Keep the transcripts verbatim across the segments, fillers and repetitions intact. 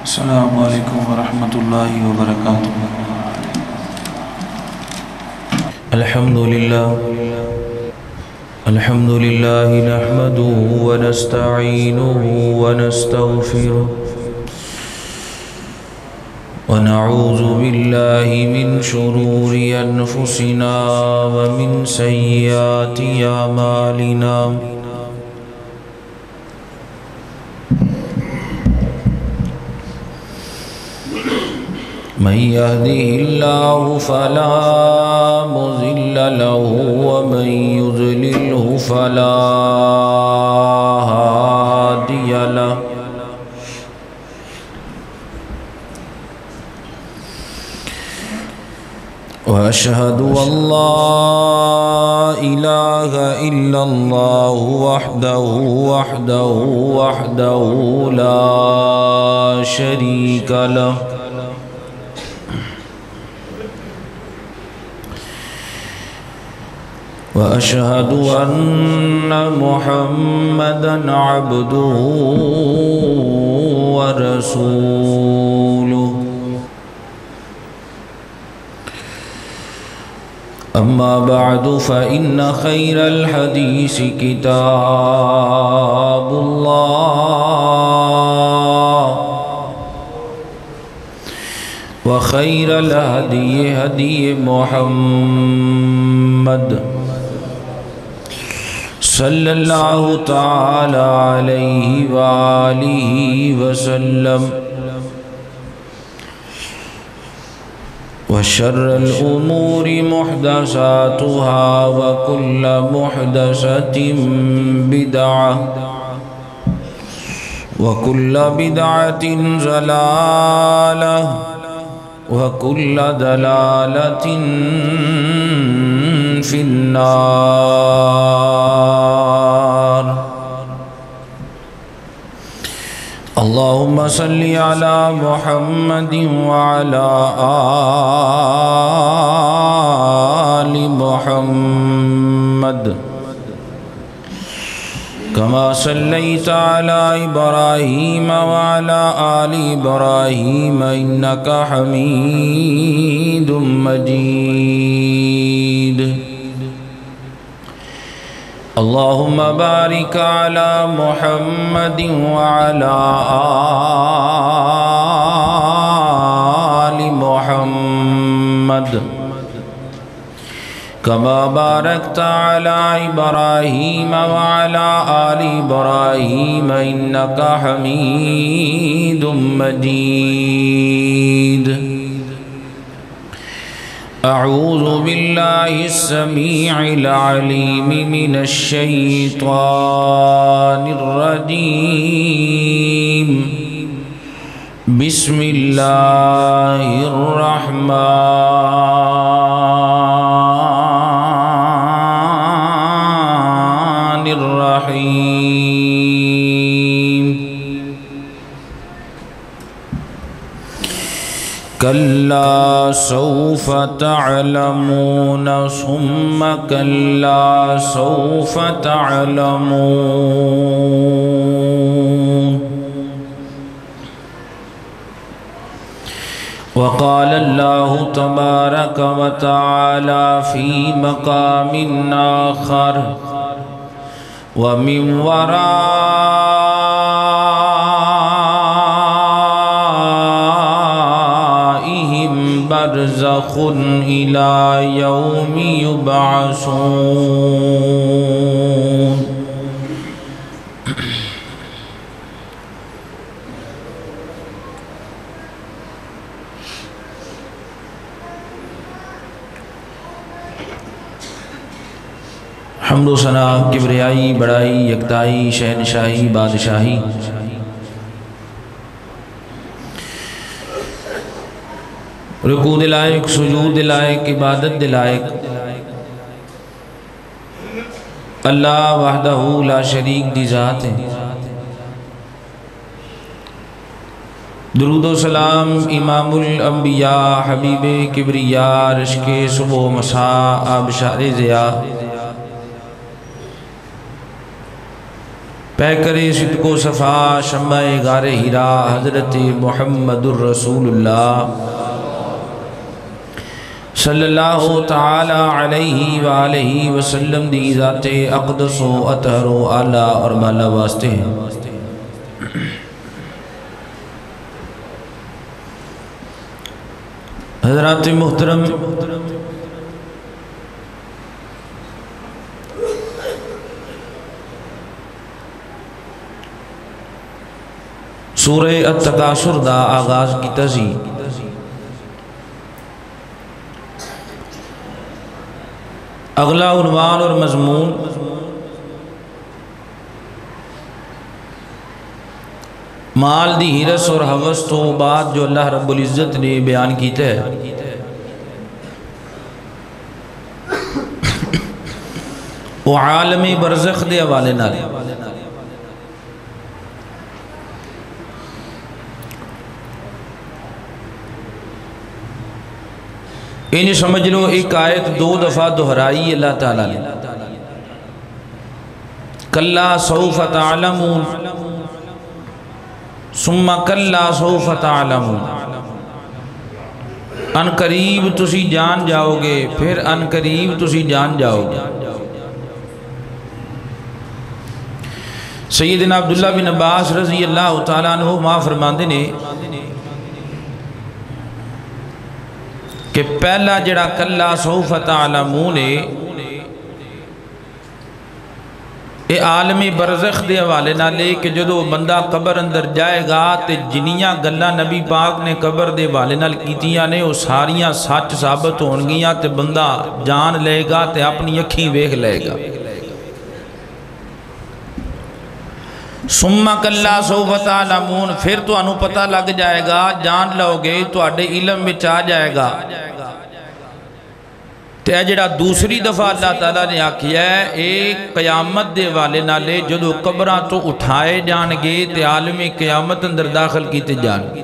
السلام علیکم ورحمۃ اللہ وبرکاتہ۔ الحمد للہ الحمد للہ نحمده ونستعینه ونستغفره ونعوذ باللہ من شرور انفسنا ومن سیئات اعمالنا، من يهده الله فلا مضل له ومن يضلله فلا هادي له، وأشهد أن لا إله إلا الله وحده وحده وحده لا شريك له، وأشهد أن محمدًا عبده ورسوله، أما بعد فإن خير الحديث كتاب الله، وخير الهدي هدي محمد صلی اللہ تعالی علیہ وآلہ وسلم، وشر الأمور محدثاتها وكل محدثة بدعة وكل بدعة ضلالة وكل ضلالة في النار۔ اللهم صل على محمد وعلى آل محمد كما صليت على إبراهيم وعلى آل إبراهيم إنك حميد مجيد۔ اللهم بارك على محمد وعلى آل محمد كما باركت على إبراهيم وعلى آل إبراهيم إنك حميد مجيد۔ أعوذ بالله السميع العليم من الشيطان الرجيم، بسم الله الرحمن الرحيم۔ كلا سوف تعلمون ثم كلا سوف تعلمون۔ وقال الله تبارك وتعالى في مقام آخر: ومن ورائهم برزخ إلى يوم يبعثون۔ حمد و ثنا، کبریائی، بڑائی، یکتائی، شہنشاہی، بادشاہی رکوع دلائق، سجود دلائق، عبادت دلائق اللہ وحدہ لا شریک دی ذات ہے۔ درود و سلام امام الانبیاء، حبیب کبریاء، رشک صبح و مساء، آبشار ضیاء، پیکر صدق و صفا شمع غار ہیرا حضرت محمد الرسول اللہ صلی اللہ تعالی علیہ وآلہ وسلم دی ذات اقدس و اطہر و اعلیٰ اور بالا واسطے ہیں۔ حضرات محترم، سورہ التکاثر دا آغاز کی تزی اگلا عنوان اور مضمون مال دی ہرس اور حوث تو بعد جو اللہ رب العزت نے بیان کیتا ہے وہ عالم برزخ دے حوالے نال انہیں سمجھ لو ایک آیت دو دفعہ دہرائی اللہ تعالیٰ نے، کلا سوف تعلمون ثم کلا سوف تعلمون، ان قریب تسی جان جاؤ گے، پھر ان قریب تسی جان جاؤ گے۔ سیدنا عبداللہ بن عباس رضی اللہ تعالیٰ عنہ ما فرماندے نے کہ پہلا جڑا کلا سوف تعلمون اے عالم برزخ دے حوالے نہ لے کہ جدو بندہ قبر اندر جائے گا تے جنیاں گلہ نبی پاک نے قبر دے حوالے نال کیتیاں نے وہ ساریاں سچ ثابت ہونگیاں تے بندہ جان لے گا تے اپنی اکھیں ویکھ لے گا۔ ثم کلا سوف تعلمون، پھر تو انہوں پتہ لگ جائے گا، جان لو گے تو اڈے علم میں چاہ جائے گا۔ تے جڑا دوسری دفعہ اللہ تعالیٰ نے آکھیا ہے ایک قیامت دے والے نالے جدو قبران تو اٹھائے جان گے تے عالم قیامت اندر داخل کیتے جان گے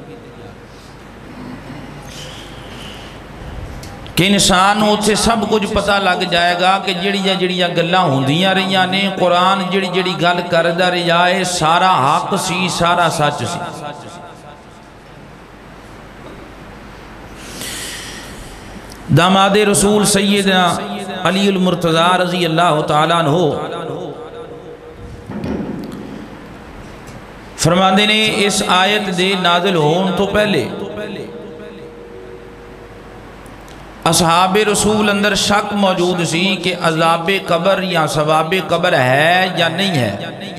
کہ انسان ہوتے سب کچھ پتہ لگ جائے گا کہ جڑیاں جڑیاں گلہ ہوندیاں رہیاں نے، قرآن جڑی جڑی گل کردہ رہے سارا حق سی، سارا سچ سی۔ داماد رسول سیدنا علی المرتضی رضی اللہ تعالیٰ عنہ فرماندے نے اس آیت دے نازل ہون تو پہلے اصحاب رسول اندر شک موجود سی کہ عذاب قبر یا ثواب قبر ہے یا نہیں ہے،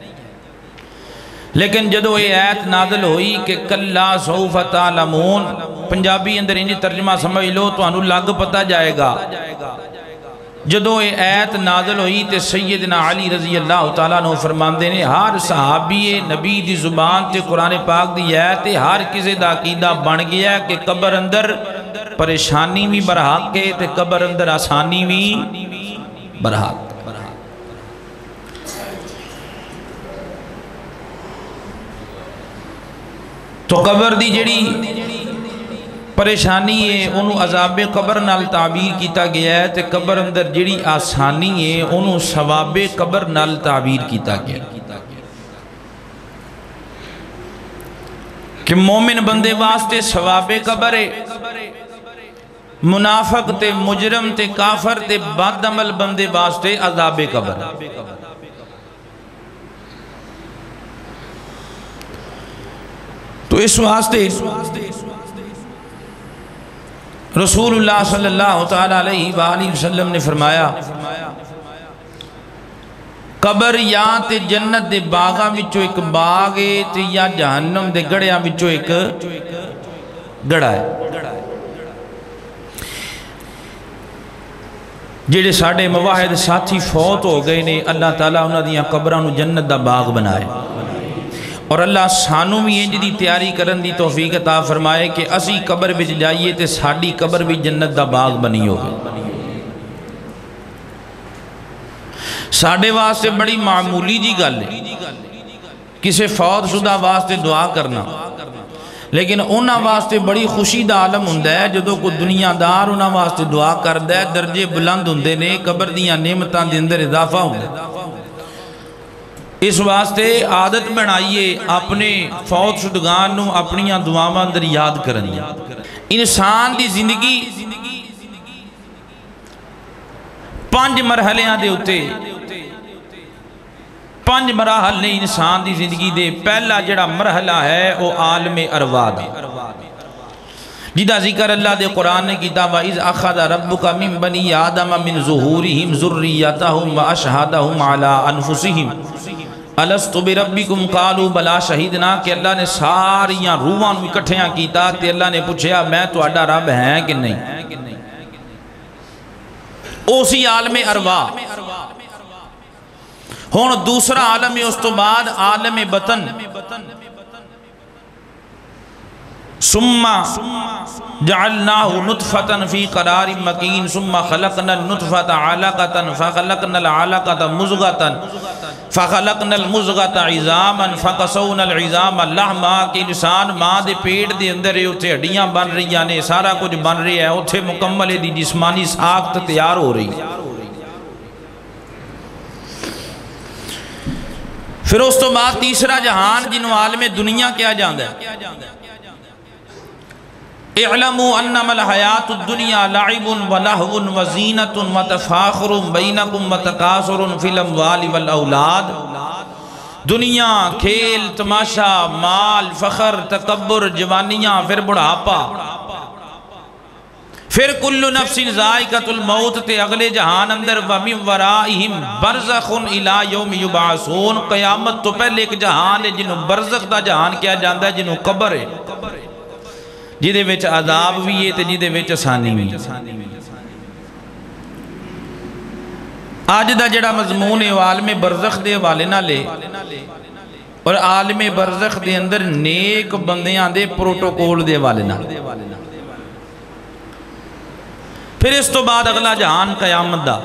لیکن جدو یہ آیت نازل ہوئی کہ کلا سوف تعلمون، پنجابی اندر انجی ترجمہ سمجھ لو تو انہوں لگ پتہ جائے گا۔ جدو یہ آیت نازل ہوئی تے سیدنا علی رضی اللہ تعالیٰ عنہ فرماندے نے ہر صحابی نبی دی زبان تے قرآن پاک دی آیت ہر کسی دا عقیدہ بن گیا کہ قبر اندر پریشانی بھی برحق ہے تے قبر اندر آسانی بھی برحق۔ تو قبر دی جڑی پریشانی ہے انہوں عذاب قبر نال تعبیر کیتا گیا ہے تے قبر اندر جڑی آسانی ہے انہوں ثواب قبر نال تعبیر کیتا گیا کہ مومن بندے واسطے ثواب قبر ہے، منافق تے مجرم تے کافر تے بد عمل بندے واسطے عذاب قبر ہے۔ تو اس واسطے رسول اللہ صلی اللہ تعالیٰ علیہ وآلہ وسلم نے فرمایا قبر یا تے جنت دے باغاں وچوں ایک باغ ہے تے یا جہنم دے گڑیاں وچوں ایک گڑا ہے۔ جڑے ساڑے مواحد ساتھی فوت ہو گئے نے اللہ تعالیٰ انہاں دیاں قبرانو جنت دا باغ بنائے، اور اللہ سانو بھی انج دی تیاری کرن دی توفیق عطا فرمائے کہ اسی قبر وچ جائیے تے ساڑی قبر بھی جنت دا باغ بنی ہوگی۔ ساڑے واسطے بڑی معمولی جی گل ہے کسے فوت شدہ واسطے دعا کرنا، لیکن انہاں واسطے بڑی خوشی دا عالم ہوندہ ہے جدو کو دنیا دار انہاں واسطے دعا کردہ ہے، درجے بلند ہوندے نے، قبر دیاں نعمتاں دے اندر اضافہ ہوندہ ہے۔ اس واسطے عادت بنائیے اپنے فوت شدگان نو اپنیاں دعاواں اندر یاد کرنی۔ انسان دی زندگی پانچ مرحلیاں دے ہوتے پانچ مراحل نے انسان دی زندگی دے۔ پہلا جڑا مرحلہ ہے وہ عالم ارواح دا، جدا ذکر اللہ دے قرآن نے کیتا وَإِذْ أَخَذَ رَبُّكَ مِن بَنِي آدَمَ مِن ظُهُورِهِمْ ذُرِّيَّتَهُمْ وَأَشْهَدَهُمْ عَلَىٰ أَنفُسِهِمْ أَلَسْتُ بِرَبِّكُمْ قَالُوا بَلَا شَهِدْنَا کہ اللہ نے ساریاں روحاں نو اکٹھیاں کیتا تے اللہ نے پوچھیا میں تہاڈا رب ہے کہ نہیں؟ اسی عالم ارواح۔ ہن دوسرا عالم ہے، اس تو بعد عالم بطن۔ ثم جعلناه نطفة في قرار مكين ثم خلقنا النطفة علقة فخلقنا العلقة مضغة فخلقنا المضغة عظاما فقسونا العظام لحما کہ انسان ماں دے پیٹ دے اندر ہے، اتھے ہڈیاں بن رہی ہیں، سارا کچھ بن رہی ہے، اتھے مکمل دی جسمانی ساخت تیار ہو رہی۔ پھر اس تو بعد تیسرا جہان جنہوں عالم دنیا کیا جاندہ ہے۔ اعلموا انما الحیات الدنیا لعب ولہو وزینت وتفاخر بینکم وتکاثر فی الاموال والاولاد۔ دنیا کھیل تماشا مال فخر تکبر جوانیاں پھر بڑھاپا، پھر کل نفس ذائقۃ الموت تے اگلے جہان اندر وَمِن وَرَائِهِمْ بَرْزَخٌ إِلَىٰ يَوْمِ يُبْعَثُونَ۔ قیامت تو پہلے ایک جہان ہے جنہوں برزخ دا جہان کیا جاندہ ہے، جنہوں قبر ہے، جدے وچ عذاب بھی ہے تے جدے وچ آسانی بھی۔ آج دا جڑا مضمون ہے عالم برزخ دے حوالے نہ لے، اور عالم برزخ دے اندر نیک بندیاں دے پروٹوکول دے حوالے نہ۔ پھر اس تو بعد اگلا جہان قیامت دا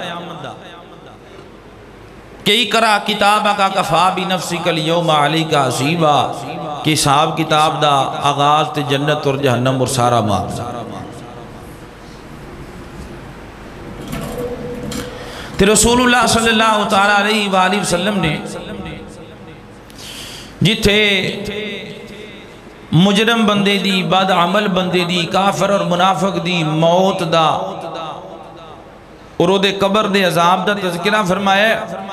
کہ اقرأ کتابک کفیٰ بنفسک اليوم علیک حسیبا، کہ حساب کتاب دا آغاز تے جنت اور جہنم اور سارا معاملہ۔ تے رسول اللہ صلی اللہ تعالیٰ علیہ وآلہ وسلم نے جتھے مجرم بندے دی، بد عمل بندے دی، کافر اور منافق دی موت دا اور او دے قبر دے عذاب دا تذکرہ فرمایا،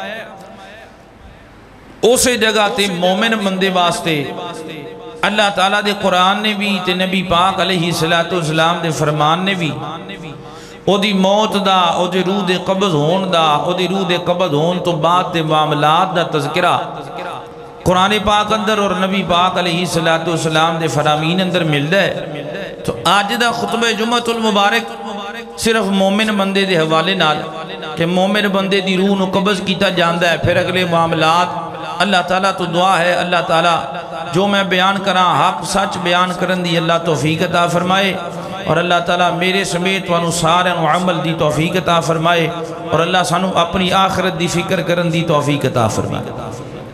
اسے جگہ تے مومن بندے واسطے اللہ تعالیٰ دے قرآن نے بھی تے نبی پاک علیہ السلام دے فرمان نے بھی او دی موت دا، او دی روح دے قبض ہون دا، او دی روح دے قبض ہون تو بعد دے معاملات دا تذکرہ قرآن پاک اندر اور نبی پاک علیہ السلام دے فرامین اندر مل ہے۔ تو آج دا خطبہ جمعۃ المبارک صرف مومن بندے دے حوالے نال کہ مومن بندے دی روح نو قبض کیتا جاندہ ہے، پھر اگلے معاملات اللہ تعالیٰ تو دعا ہے اللہ تعالیٰ جو میں بیان کراں حق سچ بیان کرن دی اللہ توفیق عطا فرمائے، اور اللہ تعالیٰ میرے سمیت وانو سارے عمل دی توفیق عطا فرمائے، اور اللہ سانو اپنی آخرت دی فکر کرن دی توفیق عطا فرمائے۔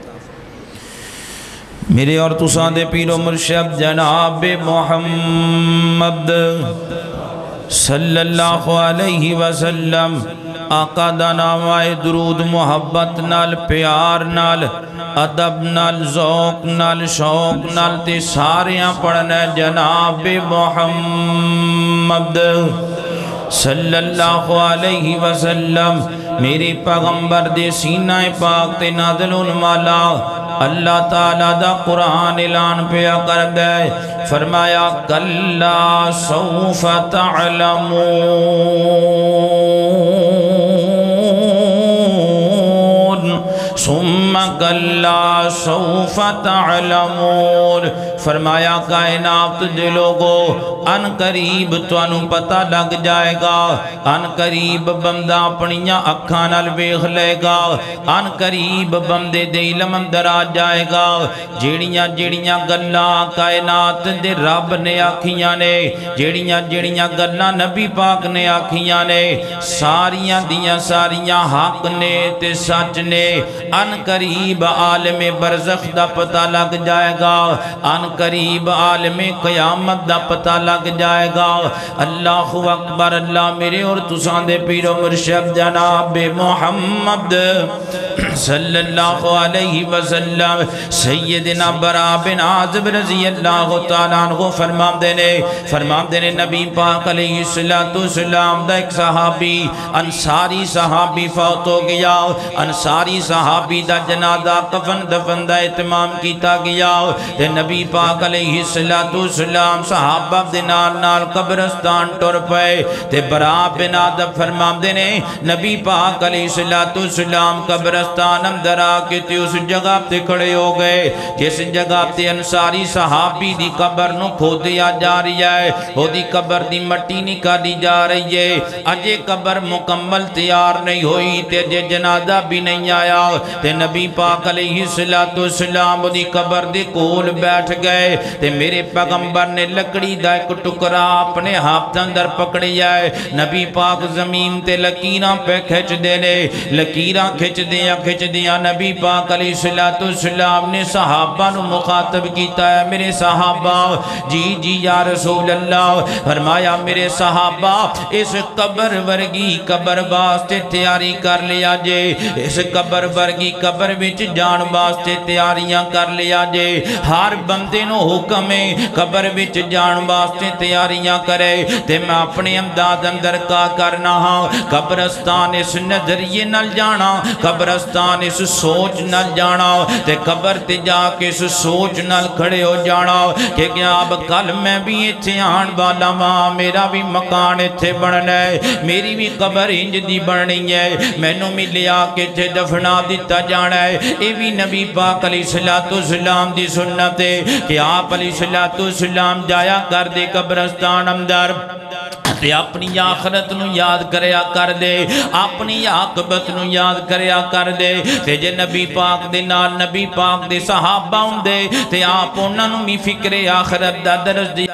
میرے اور تساں دے پیر و مرشد جناب محمد صلی اللہ علیہ وسلم آقا دا نام آئے درود محبت نال پیار نال ادب نال ذوق نال شوق نال تے ساریاں پڑھنا جناب محمد صلی اللہ علیہ وسلم۔ میرے پیغمبر دے سینہ پاک تے نازل والا اللہ تعالیٰ دا قرآن اعلان پیا کر گئے، فرمایا کلا سوف تعلمون ثم کلا سوف تعلمون۔ فرمایا کائنات دے لوگو ان قریب تو انو پتہ لگ جائے گا، ان قریب بندہ اپنیاں اکھاں نال ویکھ لے گا، ان قریب بندے دے علم اندر آ جائے گا جیڑیاں جیڑیاں گلاں کائنات دے رب نے آکھیاں نے، جیڑیاں جیڑیاں گلاں نبی پاک نے آکھیاں نے، ساریاں دیاں ساریاں حق نے تے سچ نے۔ ان قریب عالم برزخ دا پتہ لگ جائے گا، ان قریب عالم قیامت دا پتہ لگ جائے گا۔ اللہ اکبر، اللہ میرے اور تساں دے پیر و مرشد جناب محمد صلی اللہ علیہ وسلم سیدنا برا بن عازب رضی اللہ تعالیٰ عنہ فرمام دینے فرمام دینے نبی پاک علیہ السلام دا ایک صحابی انصاری صحابی فوت ہو گیا انصاری صحابی دا جنازہ کفن دفن دا اتمام کیتا گیا تے نبی پاک علیہ السلام صحابہ دے نال نال قبرستان ٹر پئے تے برا بن عازب فرمام دینے نبی پاک علیہ السلام قبرستان اندر آکے تے اس جگہ تے کھڑے ہو گئے جس جگہ تے انصاری صحابی دی قبر نو کھو دیا جا رہی ہے وہ دی قبر دی مٹی نکالی جا رہی ہے اجے قبر مکمل تیار نہیں ہوئی تے جے جنازہ بھی نہیں آیا تے نبی پاک علیہ السلام وہ دی قبر دی کول بیٹھ گئے تے میرے پیغمبر نے لکڑی دا ایک ٹکڑا اپنے ہاتھ اندر پکڑی ہے نبی پاک زمین تے لکیراں پہ کھچ دینے لکیراں کھچ دیا کھچ دیا نبی پاک علیہ السلام نے صحابہ نو مخاطب کیتا ہے میرے صحابہ جی جی یا رسول اللہ فرمایا میرے صحابہ اس قبر ورگی قبر واسطے تیاری کر لیا جے اس قبر ورگی قبر وچ جان واسطے تیاریاں کر لیا جے ہر بندے نو حکم ہے قبر وچ جان واسطے تیاریاں کرے تے میں اپنے امداد اندر کا کرنا ہاں قبرستان اس نظریے نل جانا قبرستان اس سوچ نل جانا تے قبر تے جا کے اس سوچ نل کھڑے ہو جانا کہ کیا اب کل میں بھی اتھے آن والا ماں میرا بھی مکان اتھے بڑھنا ہے میری بھی قبر انج دی بڑھنی ہے میں نو ملیا کے اتھے دفنا دیتا جانا ہے اے بھی نبی پاک علیہ السلام دی سنت ہے کہ آپ علیہ السلام جایا کر دے قبرستان اندر تے اپنی آخرت نو یاد کریا کر دے اپنی عاقبت نو یاد کریا کر دے تے جے نبی پاک دے نال نبی پاک دے صحابہ ہوں دے تے آپ انہاں نو بھی فکر آخرت دا درس دیا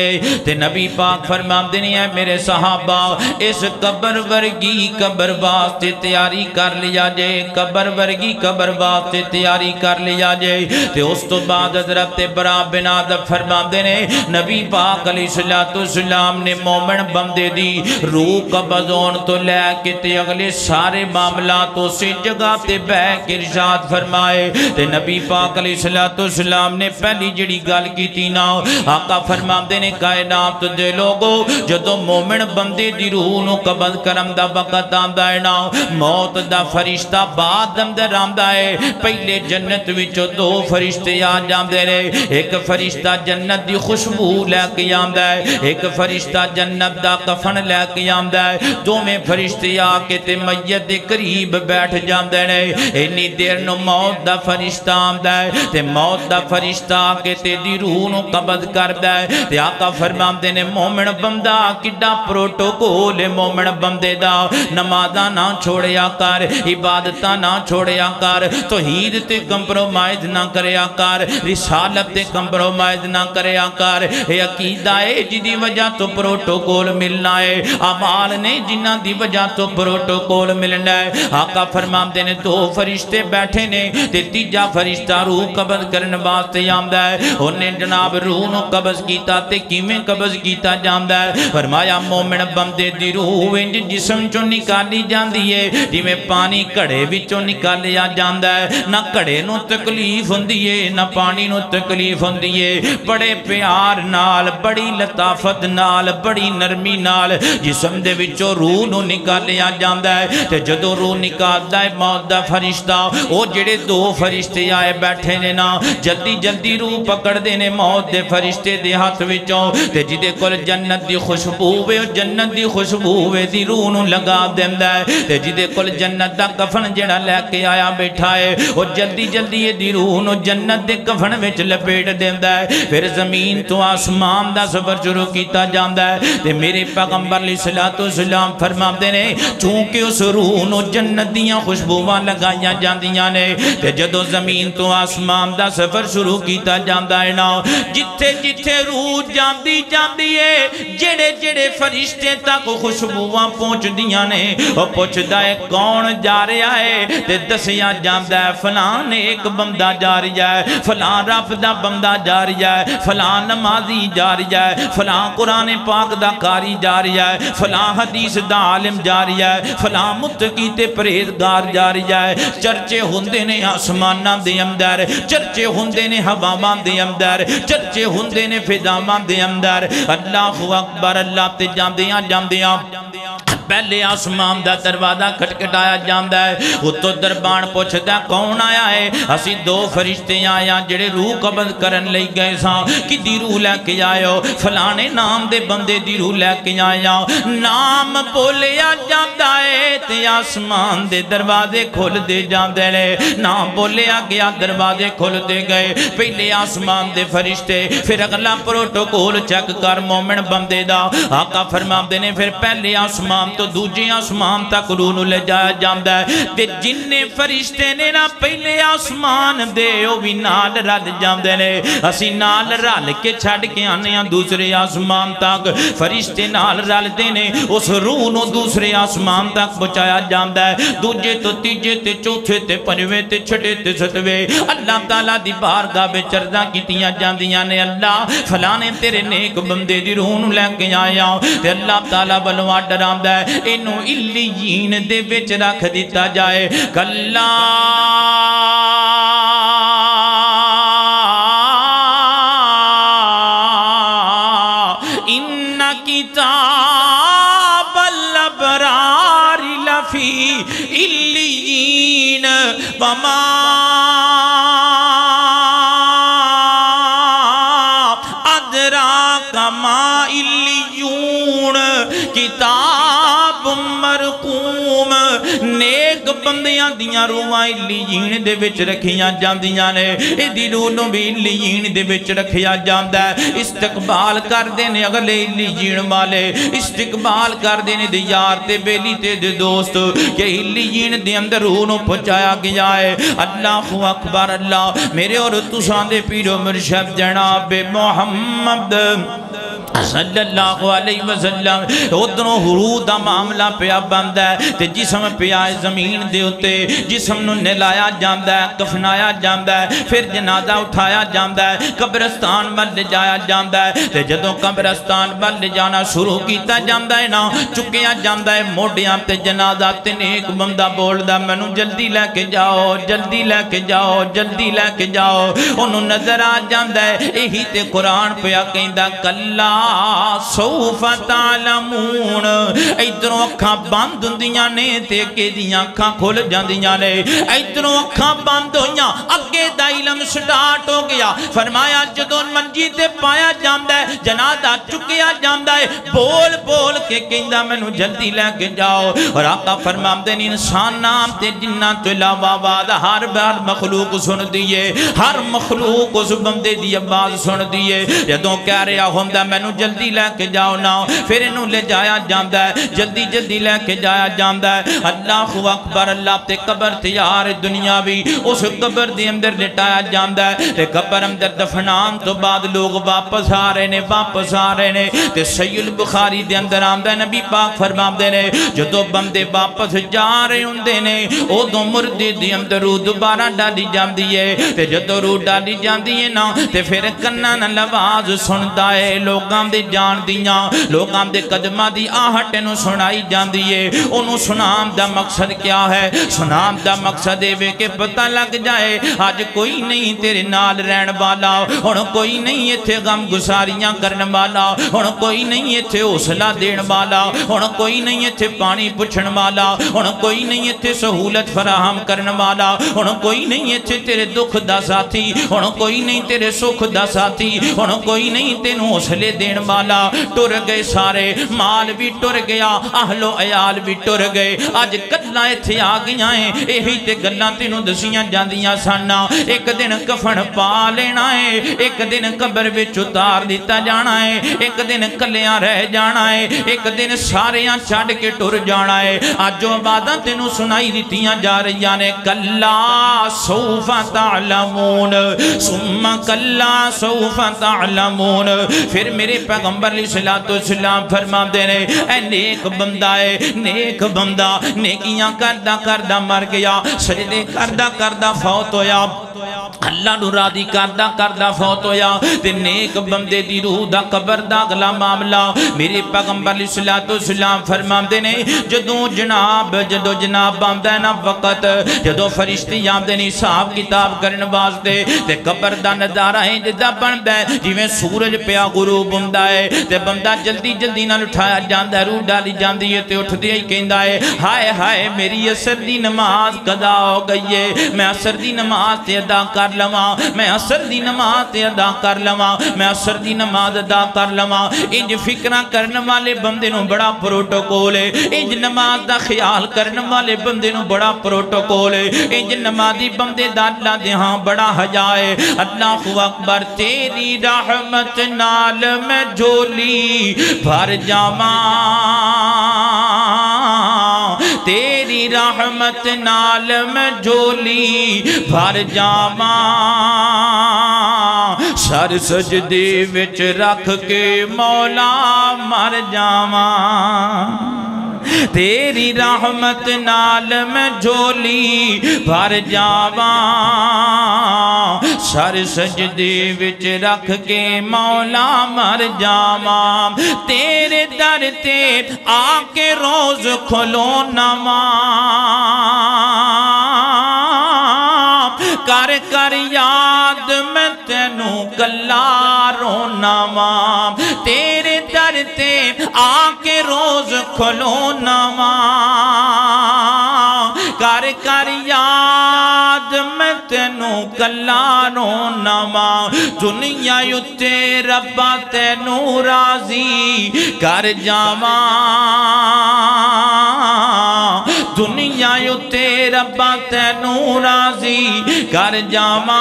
تے نبی پاک فرمان دینی ہے میرے صحابہ اس قبر ورگی قبر واسطے تیاری کر لیا جے قبر ورگی قبر واسطے تیاری کر لیا جے تے اس تو بعد حضرت برا بن عازب فرمان دینے نبی پاک علیہ السلام نے مومن بندے دی روح قبض ہون تو لے کے تے اگلے سارے معاملات اسی جگہ تے بہ کے ارشاد فرمائے تے نبی پاک علیہ السلام نے پہلی جڑی گل کی تھی نا آقا فرمان دینے کائنات دے لوگو جدو مومن بندے دی روح نو قبض کرم دا وقت آمدہ ہے نا موت دا فرشتہ بعد اندر آمدہ ہے پہلے جنت وچو دو فرشتے آ جاندے رہے ایک فرشتہ جنت دی خوشبو لے کے آمدہ ہے ایک فرشتہ جنت دا کفن لے کے آمدہ ہے دو میں فرشتے آ کے تے میت دے قریب بیٹھ جاندے رہے انی دیر نو موت دا فرشتہ آمدہ ہے تے موت دا فرشتہ آ کے تے دی روح نو قبض کردہ ہے تے آقا فرمان دینے مومن بندہ کڈا پروٹوکول مومن بندے دا نمازہ نہ چھوڑیا کر عبادتہ نہ چھوڑیا کر توحید تے کمپرومائز نہ کریا کر رسالت تے کمپرومائز نہ کریا کر اے عقیدہ ہے جدی وجہ تو پروٹوکول ملنا ہے اعمال نے جنہ دی وجہ تو پروٹوکول ملنا ہے آقا فرمان دینے دو فرشتے بیٹھے نے تے تیجا فرشتہ روح قبض کرنے واسطے آمدہ ہے انہیں جناب روح نو قبض کیتا تے کیویں قبض کیتا جاندہ ہے فرمایا مومن بندے دی روح انج جسم چو نکالی جاندی ہے جی میں پانی کڑے وچوں نکالیا جاندہ ہے نہ کڑے نو تکلیف ہوندی ہے نہ پانی نو تکلیف ہوندی ہے بڑے پیار نال بڑی لطافت نال بڑی نرمی نال جسم دے وچوں روح نو نکالیا جاندہ ہے تے جدو روح نکالدا ہے موت دا فرشتہ او جڑے دو فرشتے آئے بیٹھے نے نا جلدی جلدی روح پکڑ دینے موت دے فرشتے دے ہاتھ وچوں تے جدے کول جنت دی خوشبو وے جنت دی خوشبو وے دی روح نو لگا دیندا ہے تے جدے کول جنت دا کفن جڑا لے کے آیا بیٹھا ہے او جلدی جلدی دی روح نو جنت دے کفن وچ لپیٹ دیندا ہے پھر زمین تو آسمان دا سفر شروع کیتا جاندا ہے تے میرے پیغمبر علیہ السلام فرماندے نے چونکہ اس روح نو جنت دیاں خوشبوواں لگائیاں جاندیاں نے تے جدوں زمین تو آسمان دا سفر شروع کیتا جاندا ہے نا جتھے جتھے روح جاندی جاندی ہے جڑے جڑے فرشتے تک خوشبوواں پہنچ دیاں نے او پوچھدا ہے کون جا رہا ہے تے دسیا جاندا ہے فلان ایک بندہ جا رہا ہے فلان رب دا بندہ جا رہا ہے فلان نمازی جا رہا ہے فلان قرآن پاک دا قاری قاری جا رہا ہے، فلاں حدیث دا عالم جا رہا ہے، فلاں متقی تے پرہیزگار جا رہا ہے، چرچے ہوندے نے آسماناں دے اندر، چرچے ہوندے نے ہواواں دے اندر، چرچے ہوندے نے فضاواں دے اندر۔ اللہ اکبر، اللہ تے جاندیاں جاندیاں پہلے آسمان دا دروازہ کھٹکھٹایا جاندا ہے، اتو دربان پوچھدا کون آیا ہے؟ اسی دو فرشتے آیا جڑے روح قبض کرن لئی گئے ساں، کدی روح لے کے آئے؟ فلانے نام دے بندے دی روح لے کے آیا۔ نام بولیا جاندا ہے تے آسمان دے دروازے کھول دے جاندے نے، نام بولیا گیا دروازے کھول دے گئے۔ پہلے آسمان دے فرشتے، پھر اگلا پروٹوکول چیک کر مومن بندے دا۔ آقا فرماندے نے پھر پہلے آسمان تو دوجے آسمان تک روح نو لے جایا جاندا ہے، تے جننے فرشتے نے نا پہلے آسمان دے او بھی نال رل جاندے نے، اسی نال رل کے چھڑ کے آنے ہیں دوسرے آسمان تک۔ فرشتے نال رل دے نے، اس روح نو دوسرے آسمان تک پہنچایا جاندا ہے، دوجے تو تیجے تے چوتھے تے پنجویں تے چھٹے تے ستویں۔ اللہ تعالیٰ دی بارگاہ وچ عرضاں کیتیاں جاندیاں نے، اللہ فلانے تیرے نیک بندے دی روح نو لے کے آیا، تے اللہ تعالیٰ ولوں آرڈر آندا ہے انو علیین دے وچ رکھ دیتا جائے۔ کلا ان کتاب الابرار لفی علیین وما ادراک ما علیون کتاب مرقوم۔ نیک بندیاں دیاں روحاں علیین دے وچ رکھیاں جاندیاں نے، ایدی روح نو بھی علیین دے وچ رکھیا جاندا ہے۔ استقبال کر دینے اگلے علیین والے، استقبال کر دینے دے یار تے بیلی تے دے دوست کہ علیین دے اندر روح نو پہنچایا گیا ہے۔ اللہ اکبر، اللہ میرے اور تساں دے پیر و مرشد جناب محمد صلی اللہ علیہ وسلم ادھروں حروع دا معاملہ پیا بندا ہے تے جسم پیا زمین دے اتے، جسم نو نلایا جاندا ہے، کفنایا جاندا ہے، پھر جنازہ اٹھایا جاندا ہے، قبرستان ول لے جایا جاندا ہے تے جدوں قبرستان ول لے جانا شروع کیتا جاندا ہے نا، چکیا جاندا ہے موڈیاں تے جنازہ تے نیک بندہ بولدا مینوں جلدی لے کے جاؤ، جلدی لے کے جاؤ، جلدی لے کے جاؤ۔ انہوں نظر آ جاندا ہے یہی تے قرآن پیا کہندا کلا سوف تعلمون۔ ادھروں اکھاں بند ہوندیاں نے تے اگے دیاں اکھاں کھل جاندیاں نے، ادھروں اکھاں بند ہویاں اگے دا علم سٹارٹ ہو گیا۔ فرمایا جدوں منجی تے پایا جاندا ہے، جنازہ چکیا جاندا ہے، بول بول کے کہندا مینوں جلدی لے کے جاؤ۔ اور آقا فرماندے نے انسان نام تے جنات تو علاوہ آواز ہر بار مخلوق سن دیے، ہر مخلوق اس بندے دی آواز سن دیے۔ جدوں کہہ رہا ہوندا مینوں جلدی لے کے جاؤ نا، پھر انہوں لے جایا جاندا ہے، جلدی جلدی لے کے جایا جاندا ہے۔ اللہ اکبر، اللہ تے قبر تیار دنیاوی اس قبر دے اندر لٹایا جاندا ہے تے قبر اندر دفنان تو بعد لوگ واپس آ رہے نے، واپس آ رہے نے تے صحیح البخاری دے اندر آمدا ہے نبی پاک فرماندے نے جدوں بندے واپس جا رہے ہوندے نے اودوں مردے دے اندر روح دوبارہ ڈالی جاندی ہے تے جدوں روح ڈالی جاندی ہے نا تے پھر کناں نال آواز سندا ہے، لوگاں دے جان دیاں، لوگاں دے قدماں دی آہٹ نو سنائی جاندی ہے۔ انہوں سنام دا مقصد کیا ہے؟ سنام دا مقصد ہے کہ پتہ لگ جائے آج کوئی نہیں تیرے نال رہن والا، ہن کوئی نہیں ایتھے غم گساریاں کرن والا، ہن کوئی نہیں ایتھے حوصلہ دین والا، ہن کوئی نہیں ایتھے پانی پوچھن والا، ہن کوئی نہیں ایتھے سہولت فراہم کرن والا، ہن کوئی نہیں ایتھے تیرے دکھ دا ساتھی، ہن کوئی نہیں تیرے سکھ دا ساتھی، ہن کوئی نہیں تینوں حوصلے دین والا۔ ٹر گئے سارے، مال بھی ٹر گیا، اہل و عیال بھی ٹر گئے، آج گلاں ایتھے آ گئیاں ہیں، یہی تے گلاں تینوں دسیاں جاندیاں سن۔ ایک دن کفن پا لینا ہے، ایک دن قبر وچ اتار دیتا جانا ہے، ایک دن کلیاں رہ جانا ہے، ایک دن ساریاں چھڈ کے ٹر جانا ہے۔ آج جو باتاں تینوں سنائی دتیاں جا رہیاں نے کلا سوف تعلمون ثم کلا سوف تعلمون۔ پھر میرے پیغمبر علیہ السلام فرما دے نے اے نیک بندہ ہے، نیک بندہ نیکیاں کردہ کردہ مر گیا، سجدے کردہ کردہ فوت ہویا، اللہ نو راضی کردہ کردہ فوت ہویا تے نیک بندے دی روح دا قبر دا اگلا معاملہ میرے پیغمبر علیہ الصلوۃ والسلام فرماندے نے جدوں جناب جدوں جناب آندا ہے نا وقت جدوں فرشتے آندے نے حساب کتاب کرن واسطے تے قبر دا نظارہ ہے جدا بندا ہے جویں سورج پیا غروب ہوندا ہے تے بندہ جلدی جلدی نال اٹھایا جاندا ہے روح ڈالی جاندی ہے تے اٹھدے ہی کہندا ہے ہائے ہائے میری عصر دی نماز قضا ہو گئی ہے میں عصر دی نماز تے ادا کر لواں میں عصر دی نماز تے ادا کر لواں میں عصر دی نماز ادا کر لواں انج فکراں کرن والے بندے نوں بڑا پروٹوکول ہے انج نماز دا خیال کرن والے بندے نوں بڑا پروٹوکول ہے انج نمازی بندے دا اللہ دے ہاں بڑا حیا ہے اللہ اکبر تیری رحمت نال میں جھولی بھر جاواں تیری رحمت نال میں جھولی بھر جاواں سر سجدے وچ رکھ کے مولا مر جاواں تیری رحمت نال میں جھولی بھر جاواں سر سجدے وچ رکھ کے مولا مر جاواں تیرے در تے آ کے روز کھلو نواں کر کر یاد میں تینوں کلا رونا واں تیرے در تے آ کے روز کھلو نواں کر کر یاد میں تینوں کلا رونا واں دنیا اتے ربا تینوں راضی کر جاواں دنیا اتے ربا تینوں راضی کر جاواں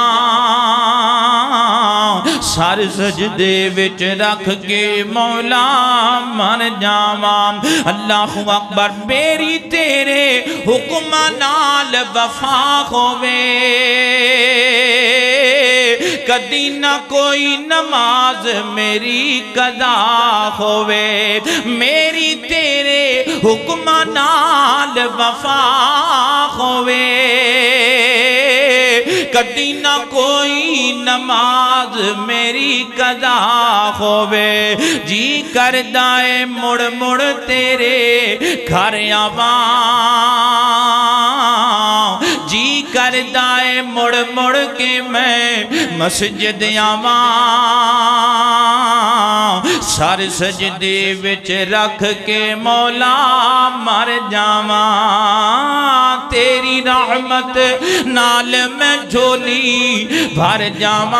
سر سجدے وچ رکھ کے مولا مر جاواں اللہ اکبر میری تیرے حکم نال وفا ہووے کدی نہ کوئی نماز میری قضا ہووے میری تیرے حکم نال وفا ہووے کدی نہ کوئی نماز میری قضا ہووے جی کردہ ہے مڑ مڑ تیرے گھر آواں جی کردہ ہے مڑ مڑ کے میں مسجد آواں سر سجدے وچ رکھ کے مولا مر جاواں تیری رحمت نال میں جھولی بھر جاواں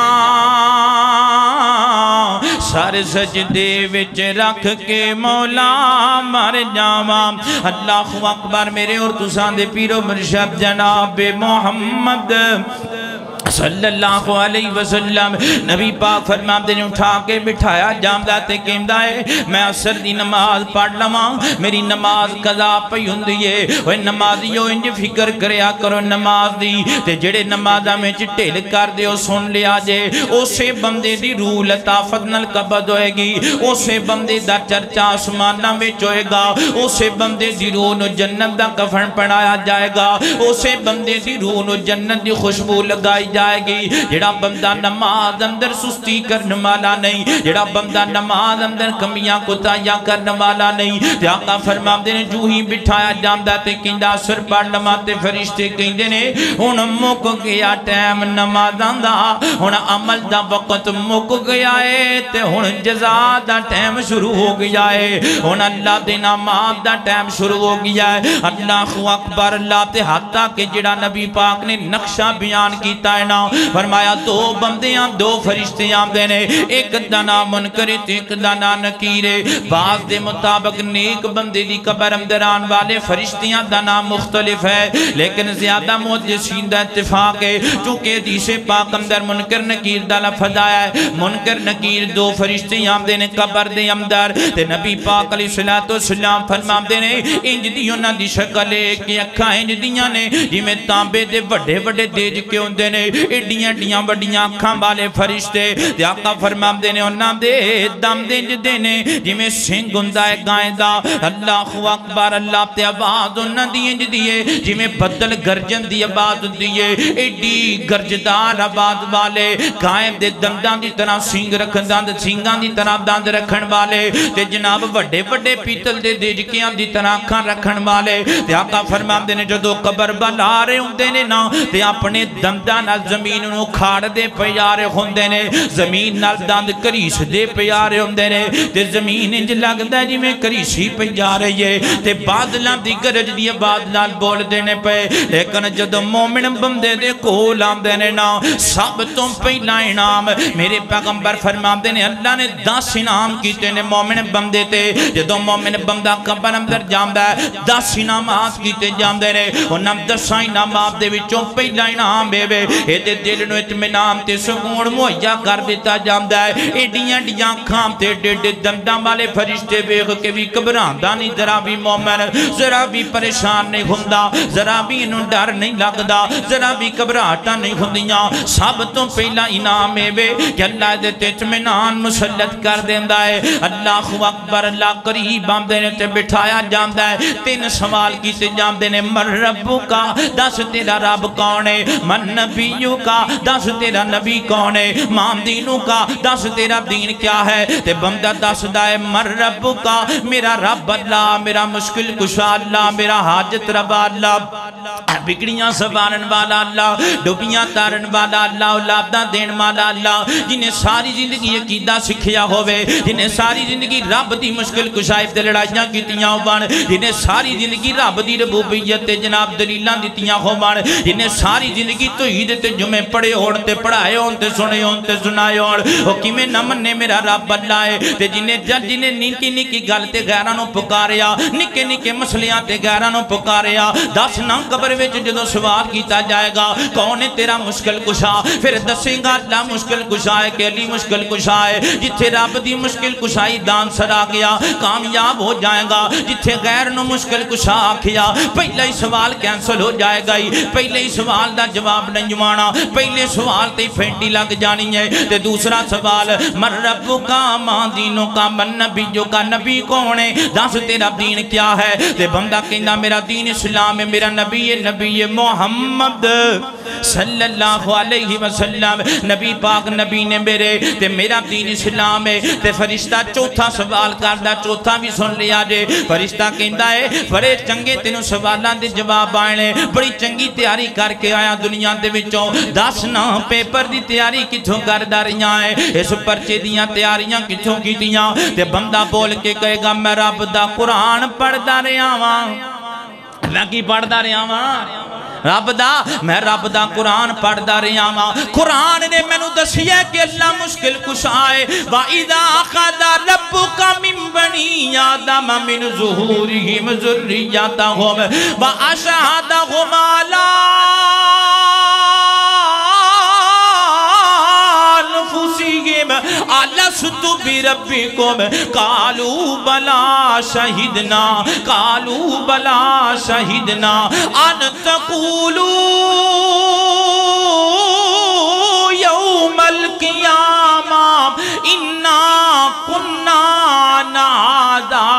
سر سجدے وچ رکھ کے مولا مر جاواں اللہ اکبر میرے اور تساں دے پیرو مرشد جناب محمد صلی اللہ علیہ وسلم نبی پاک فرماتے نے اٹھا کے بٹھایا جامدہ تے کہندہ ہے میں عصر دی نماز پڑھ لواں میری نماز قضا پئی ہوندی ہے اوے نمازیو انج فکر کریا کرو نماز دی تے جڑے نمازاں وچ ڈھل کر دیو سن لیا جے اسے بندے دی روح لطافت نال قبض ہوئے گی اسے بندے دا چرچا آسماناں وچ ہوئے گا اسے بندے دی روح نو جنت دا کفن پہنایا جائے گا اسے بندے دی روح نو جنت دی خوشبو لگائی جائے گی جڑا بندہ نماز اندر سستی کرنے والا نہیں جڑا بندہ نماز اندر کمیاں کوتاہیاں کرنے والا نہیں تے آقا فرماندے نے جو ہی بٹھایا جاندا تے کہندا سر پڑھ نماز تے فرشتے کہندے نے ہن مک گیا ٹائم نمازاں دا ہن عمل دا وقت مک گیا ہے تے ہن جزا دا ٹائم شروع ہو گیا ہے ہن اللہ دے نماز دا ٹائم شروع ہو گیا ہے اللہ اکبر اللہ تے حتیٰ کہ جڑا نبی پاک نے نقشہ بیان کیتا ہے نا فرمایا دو بندیاں دو فرشتے آمدے نے ایک دانا منکر تے ایک دانا نکیر بعض دے مطابق نیک بندے دی قبر اندران والے فرشتیاں دانا مختلف ہے لیکن زیادہ محدثین دا اتفاق ہے چونکہ حدیث پاک اندر منکر نکیر دا لفظ آیا ہے منکر نکیر دو فرشتے آمدے نے قبر دے اندر تے نبی پاک علیہ السلام فرماندے نے انج دی انہاں دی شکل ایک اکھاں انج دیاں نے جی میں تانبے دے بڑے بڑے دیج کے ہوندے نے ایڈیاں ایڈیاں وڈیاں اکھاں والے فرشتے تے آقا فرماندے نے انہاں دے دم دے جدے نے جویں سنگ ہوندا ہے گائے دا اللہ اکبر اللہ تے آواز انہاں دی انج دی ہے جویں بدل گرجن دی آواز ہوندی ہے ایڈی گرجدار آواز والے گائے دے دنداں دی طرح سنگ رکھن دند سنگاں دی طرح دند رکھن والے تے جناب وڈے وڈے پیتل دے دیجکیاں دی طرح اکھاں رکھن والے تے آقا فرماندے نے جدوں قبر بلا رہے ہوندے نے نا تے اپنے دنداں نال زمین نوں کھاڑ دے پیارے ہوندے نے زمین نال دند کریس دے پیارے ہوندے نے تے زمین انج لگدا جویں کریسی پئی جا رہی ہے تے بادلاں دی گرج دی آواز نال بول دینے پے لیکن جدوں مومن بندے دے کول آندے نے نا سب تو پہلا انعام میرے پیغمبر فرماندے نے اللہ نے دس انعام کیتے نے مومن بندے تے جدوں مومن بندہ قبر اندر جاندا ہے دس انعامات کیتے جاندے نے انہاں دساں انعامات دے وچوں پہلا انعام اے وے اے دے دل نوں اطمینان تے سکون مہیا کر دتا جاندا ہے ایڈیاں ایڈیاں اکھاں تے ڈیڈے دنداں والے فرشتے ویکھ کے بھی گھبراندا نہیں ذرا بھی مومن ذرا بھی پریشان نہیں ہوندا ذرا بھی انہوں ڈر نہیں لگدا ذرا بھی گھبراہٹاں نہیں ہوندیاں سب تو پہلا انعام اے وے کہ اللہ دے تے اطمینان مسلط کر دیندا ہے اللہ اکبر اللہ قریب آندے نے تے بٹھایا جاندا ہے تین سوال کیتے جاندے نے من ربک دس تیرا رب کون ہے من نبیک دس تیرا نبی کون ہے مان دینوں کا دس تیرا دین کیا ہے تے بندہ دس دائے من ربک میرا رب اللہ میرا مشکل کشا اللہ میرا حاجت ربا اللہ بگڑیاں سوارن والا اللہ ڈوبیاں تارن والا اللہ اولاداں دین والا اللہ جنہیں ساری زندگی عقیدہ سکھیا ہوئے جنہیں ساری زندگی رب دی مشکل کشائف دے لڑائیاں کیتیاں ہوان جنہیں ساری زندگی رب دی ربوبیت جناب دلیلاں دیتیاں ہوان جنہیں ساری زندگی توحید تے جمعے پڑھے ہون تے پڑھائے ہون تے سنے ہون تے سنائے ہون او کیویں نہ مننے میرا رب اللہ ہے تے جنہیں جل جنہیں نکی نکی گل تے غیراں نوں پکاریا نکے نکے مسلیاں تے غیراں نوں پکاریا دس نہ قبر وچ جدوں سوال کیتا جائے گا کون ہے تیرا مشکل کشا پھر دسے گا اللہ مشکل کشا ہے کہ علی مشکل کشا ہے جتھے رب دی مشکل کشائی دان سر آ گیا کامیاب ہو جائے گا جتھے غیر نو مشکل کشا آکھیا پہلا ہی سوال کینسل ہو جائے گا ہی پہلے ہی سوال دا جواب نہیں جوانا پہلے سوال تے پھینٹی لگ جانی ہے تے دوسرا سوال من ربک ماں دینوں کا من نبیوں کا نبی کون ہے دس تیرا دین کیا ہے تے بندہ کہنا میرا دین اسلام ہے میرا نبی ہے نبی محمد صلی اللہ علیہ وسلم نبی پاک نبی نے میرے تے میرا دین اسلام ہے تے فرشتہ چوتھا سوال کردہ چوتھا بھی سن لیا جے فرشتہ کہندہ ہے بڑے چنگے تینوں سوالان دے جواب آئے بڑی چنگی تیاری کر کے آیا دنیا دے وچوں دس نا پیپر دی تیاری کتھوں کردہ رہیاں ہیں اس پرچے دیاں تیاریاں کتھوں کی دیاں تے بندہ بول کے کہے گا میں رب دا قرآن پڑھ دا رہا ہاں میں کی پڑھ دا رہا ہاں رب دا میں رب دا قرآن پڑھ دا رہا ہاں قرآن نے میں نو دسیا کہ اللہ مشکل کشائے وَإِذَا أَخَذَ رَبُّكَ مِن بَنِي آدَمَ مِن ظُهُورِهِمْ ذُرِّيَّتَهُمْ وَأَشْهَدَهُمْ عَلَىٰ أَلَسْتُ بِرَبِّكُمْ قَالُوا بَلَا شَهِدْنَا قَالُوا بَلَا شَهِدْنَا أَن تَقُولُوا يَوْمَ الْقِيَامَةِ إِنَّا كُنَّا عَنْ هَٰذَا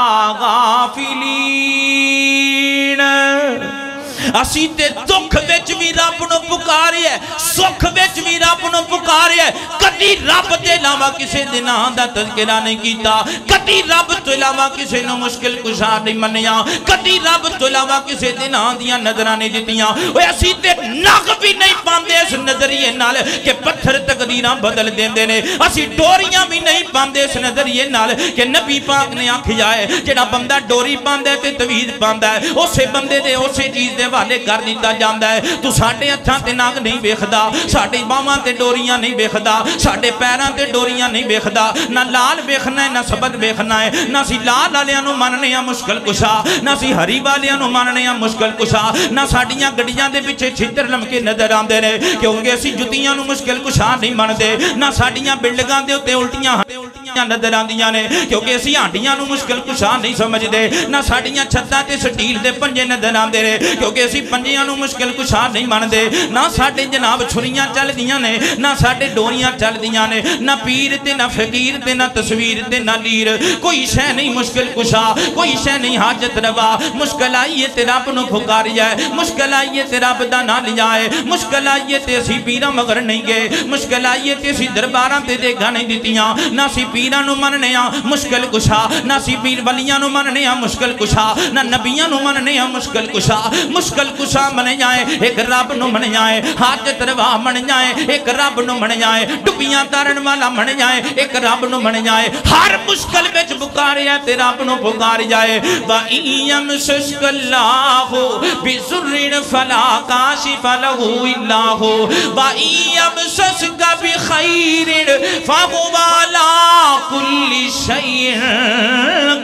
غَافِلِينَ اسی تے دکھ وچ بھی رب نو پکارے ہے سکھ وچ بھی رب نو پکارے ہے کدی رب دے علاوہ کسے دے نام دا تذکرہ نہیں کیتا کدی رب تو علاوہ کسے نو مشکل کشا نہیں منیا کدی رب تو علاوہ کسے دے نام دیاں نظراں نہیں دتیاں اوے اسی تے نگ بھی نہیں پاندے اس نظریے نال کہ پتھر تقدیراں بدل دیندے نے اسی ڈوریاں بھی نہیں پاندے اس نظریے نال کہ نبی پاک نے آکھیا ہے جڑا بندہ ڈوری پاندا ہے تے توحید پاندا ہے اسے بندے دے اسے چیز دے والے کر دیتا جاندا ہے تو ساڈے ہتھاں تے نگ نہیں ویکھدا ساڈے باواں تے ڈوریاں نہیں ویکھدا ساڈے پیراں تے ڈوریاں نہیں ویکھدا نہ لال ویکھنا ہے نہ سبد ویکھنا ہے نہ سی لال والیاں نو مننے آ مشکل کشا نہ سی ہری والیاں نو مننے آ مشکل کشا نہ ساڈیاں گڈیاں دے پیچھے چھتر لمکے نظر آندے نے کیونکہ اسی جتیاں نو مشکل کشا نہیں مندے نہ ساڈیاں بلڈنگاں دے اوتے الٹیاں نظر آندیاں نے کیونکہ اسی ہانڈیاں نو مشکل کشا نہیں سمجھ دے نہ ساڑیاں چھتاں تے سٹیل دے پنجے نظر آندے رہے کیونکہ اسی پنجیاں نو مشکل کشا نہیں مان دے نہ ساڑے جناب چھریاں چل دیاں نے نہ ساڑے ڈوریاں چل دیاں نے نہ پیر تے نہ فقیر تے نہ تصویر تے نہ لیر کوئی شے نہیں مشکل کشا کوئی شے نہیں حاجت روا مشکل آئیے تے رب نو پھکاری جائے مشکل آئیے تے رب دا نہ لیا ہے مشکل آئیے تے اسی پیرہ مگر نہیں گئے مشکل آئیے تے اسی درباراں تے دیکھا نہیں دیتیاں نہ سی پیرہ نو مننے آ مشکل کشا نہ سی پیر ولیاں نو مننے آ مشکل کشا نہ نبیاں نو مننے آ مشکل کشا مشکل کشا منے جائے ایک رب نو منے جائے حاجت روا منے جائے ایک رب نو منے جائے ڈبیاں تارن والا منے جائے ایک رب نو منے جائے ہر مشکل بچ بکاری ہے تے رب نو بکاری جائے وَإِن يَمْسَسْكَ اللَّهُ بِضُرٍّ فَلَا كَاشِفَ لَهُ إِلَّا هُوَ وَإِن يَمْسَسْكَ بِخَيْرٍ فَهُوَ عَلَى كُلِّ شَيْءٍ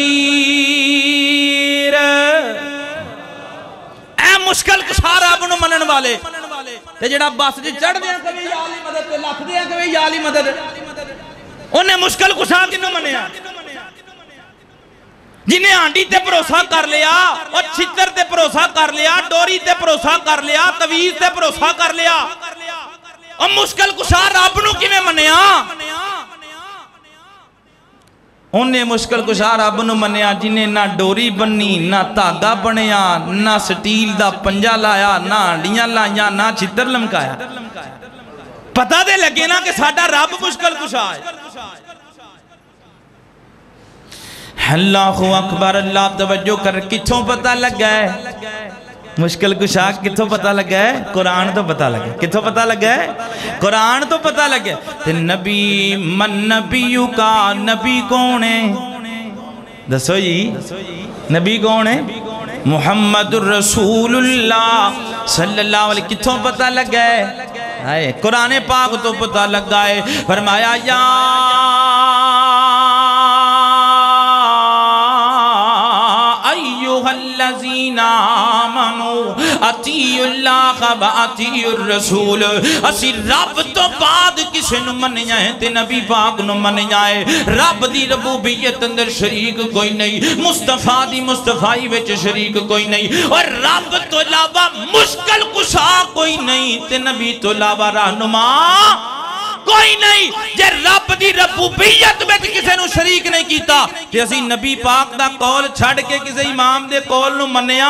قَدِيرٌ اے مشکل کشا رب نو منن والے تے جڑا بس جی چڑھ دیا کبھی یا علی مدد تے لکھ دیا کبھی یا علی مدد انہیں مشکل کشا کنوں منیا جنہیں آنڈی تے پروسہ کر لیا اور چھتر تے پروسہ کر لیا ڈوری تے پروسہ کر لیا تویز تے پروسہ کر لیا اور مشکل کشا رب نو کی میں منیا انہیں مشکل کشا رب نو منیا جنہیں نہ ڈوری بنی نہ تاگا بنیا نہ سٹیل دا پنجا لایا نہ آنڈیاں لایا نہ چھتر لمکایا پتہ دے لگے نا کہ ساڑھا رب مشکل کشا ہے اللہ اکبر اللہ توجہ کر کتھوں پتہ لگا ہے مشکل کشا کتھوں پتہ لگا ہے قرآن تو پتہ لگا ہے کتھوں پتہ لگا ہے قرآن تو پتہ لگا ہے تے نبی من نبیوں کا نبی کون ہے دسو جی نبی کون ہے محمد الرسول اللہ صلی اللہ علیہ کتھوں پتہ لگا ہے قرآن پاک تو پتہ لگا ہے فرمایا یا الذین آمنوا اطیعوا اللہ و اطیعوا الرسول اسی رب تو بعد کسے نو منی جائے تے نبی پاک نو منی جائے رب دی ربوبیت اندر شریک کوئی نہیں مصطفیٰ دی مصطفائی وچ شریک کوئی نہیں اور رب تو علاوہ مشکل کشا کوئی نہیں تے نبی تو علاوہ رہنما کوئی نہیں جے رب دی ربوبیت میں کسے نو شریک نہیں کیتا کہ اسی نبی پاک دا قول چھڑ کے کسے امام دے قول نو منیا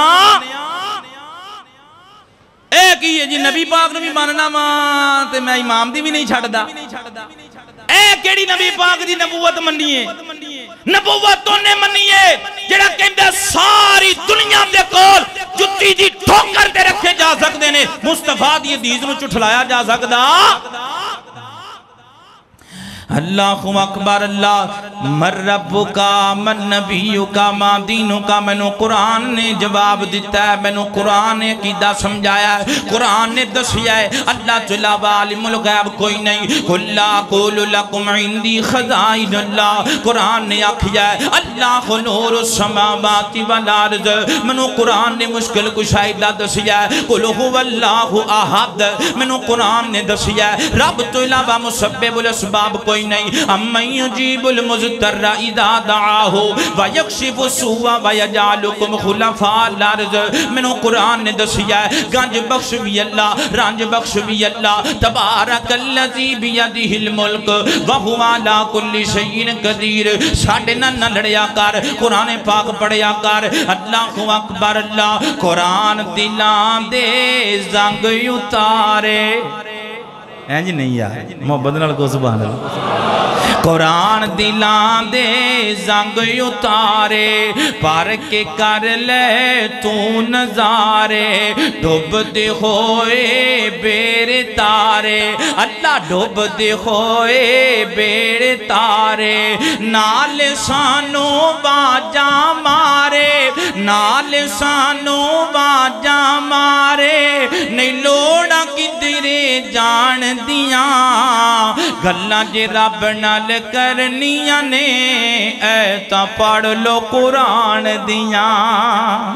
ایک ہی ہے جی نبی پاک نو بھی ماننا مان تے میں امام دی بھی نہیں چھڑ دا ایک کیڑی نبی پاک دی نبوت منیے نبوت تو نے منیے جڑا کہندہ ساری دنیا دے قول جتی دی ٹھوکر دے رکھے جا سکتے نے مصطفیٰ دی حدیث نو چٹھلایا جا سکتا اللہ اکبر اللہ من ربکا من نبیکا ما دینکا میں نو قرآن نے جواب دیتا ہے میں نو قرآن نے عقیدہ سمجھایا ہے قرآن نے دسیا ہے اللہ تعالیٰ عالم الغیب کوئی نہیں قل لا اقول لکم عندی خزائن اللہ قرآن نے آکھیا ہے اللہ نور السماوات والارض میں نو قرآن نے مشکل کشائدہ دسیا ہے قل هو اللہ احد میں نو قرآن نے دسیا ہے رب تو علاوہ مسبب الاسباب کوئی نہیں امن یجیب المضطر اذا دعاہ ویکشف السوء ویجعلکم خلفاء الارض میں نو قرآن نے دسیا ہے گنج بخش بھی اللہ رانج بخش بھی اللہ تبارک اللذی بیدہ الملک وہو علی کل شیء قدیر ساڑھے نہ لڑیا کر قرآن پاک پڑھیا کر اللہ اکبر اللہ قرآن دلان دے زنگ اتارے این جی نہیں یار محبت نال کو سبحان اللہ قرآن دلان دے زنگ اتارے پر کے کر لے تو نظارے ڈوب دے ہوئے بیر تارے اللہ ڈوب دے ہوئے بیر تارے نال سانو باجا مارے نال سانو باجا مارے نہیں لوڑا کدرے جان دیاں گلہ جے رب نال کرنیاں نے اے تا پڑھ لو قرآن دیاں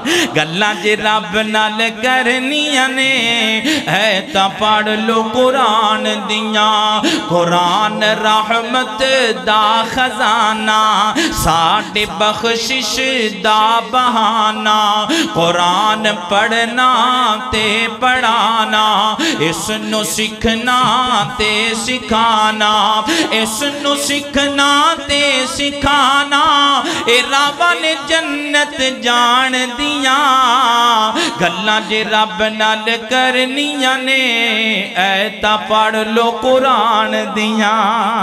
گلاں جے رب نال کرنیاں نے ہے تا پڑھ لو قرآن دیاں قرآن رحمت دا خزانہ ساڈے بخشش دا بہانہ قرآن پڑھنا تے پڑھانا اس نو سکھنا تے سکھانا اس نو سکھنا تے سکھانا اے راوان جنت جان دیاں گلاں جے رب نال کرنیاں نے اے تا پڑھ لو قرآن دیاں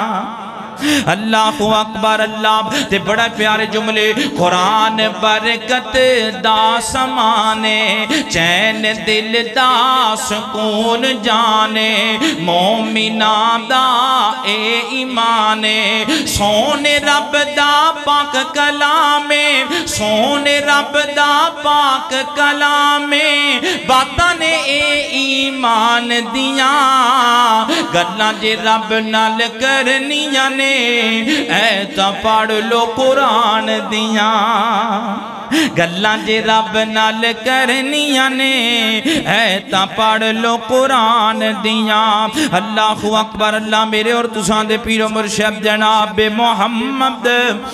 اللہ اکبر اللہ تے بڑا پیارے جملے قرآن برکت دا سمانے چین دل دا سکون جانے مومنان دا اے ایمانے سونے رب دا پاک کلامے سونے رب دا پاک کلامے باتانے اے ایمان دیاں گلاں جے رب نال کرنیاں نے اے تا پڑھ لو قرآن دیاں گلاں جے رب نال کرنیاں نے اے تا پڑھ لو قرآن دیاں اللہ اکبر اللہ میرے اور تساں دے پیر و مرشد جناب محمد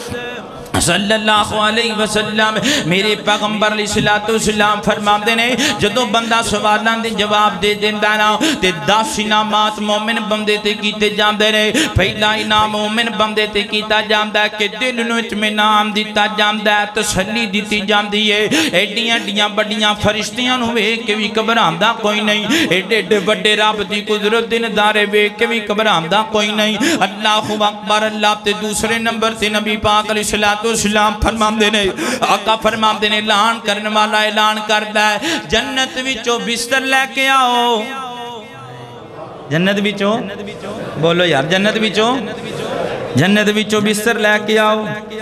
صلی اللہ علیہ وسلم میرے پیغمبر علیہ السلام فرمان دینے جدو بندہ سوالان دے جواب دے دیندہ نا تے دس انعامات مومن بندے تے کیتے جاندے رہے پہلا انعام مومن بندے تے کیتا جاندہ ہے کہ دل نو اطمینان دیتا جاندہ ہے تسلی دیتی جاندی ہے ایڈیاں ڈیاں بڑیاں فرشتیاں نو ویکھ کے بھی گھبراندہ کوئی نہیں ایڈے ایڈے بڑے رب دی قدرت دن دارے ویکھ کے بھی گھبراندہ کوئی نہیں اللہ اکبر اللہ تے دوسرے نمبر تے نبی پاک علیہ السلام اسلام فرمان دینے آقا فرمان دینے اعلان کرنے والا اعلان کردہ ہے جنت وچوں بستر لے کے آؤ جنت وچوں بولو یار جنت وچوں جنت وچوں بستر لے کے آؤ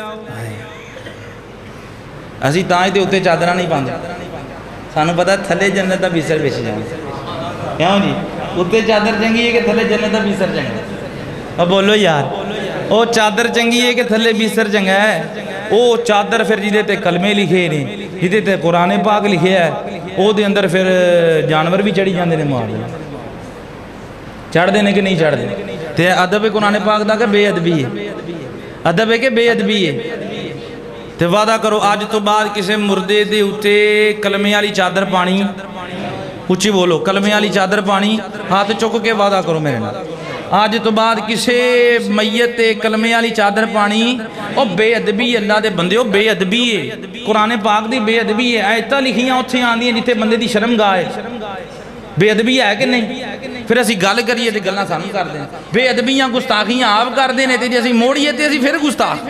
اسی تائیں تے اتے چادرہ نہیں پاندے سانو پتا تھلے جنت دا بستر بیچ جائیں کیوں جی اتے چادر چنگی ہے کہ تھلے جنت دا بستر چنگا ہے اب بولو یار او چادر چنگی ہے کہ تھلے بستر چنگا ہے او چادر پھر جیدے تے کلمے لکھے نہیں جیدے تے قرآن پاک لکھے ہے او دے اندر پھر جانور بھی چڑھی جاندے نے مار چڑھ دینے کہ نہیں چڑھ دینے تے ادب قرآن پاک دا کہ بے ادبی ہے ادب ہے کہ بے ادبی ہے تے وعدہ کرو آج تو بعد کسے مردے دے اتے کلمے والی چادر پانی اچھی بولو کلمے والی چادر پانی ہاتھ چک کے وعدہ کرو میرے نال آج تو بعد کسے میت کلمے والی چادر پانی او بے ادبی اللہ دے بندے او بے ادبی ہے قرآن پاک دی بے ادبی ہے آیتاں لکھیاں اتھے آندی ہیں جتے بندے دی شرم گاہ ہے بے ادبی ہے کہ نہیں پھر اسی گل کریے تے گلاں سانو کر دیں بے ادبیاں گستاخیاں آپ کر دیں تے جے اسی موڑیے تے اسی پھر گستاخ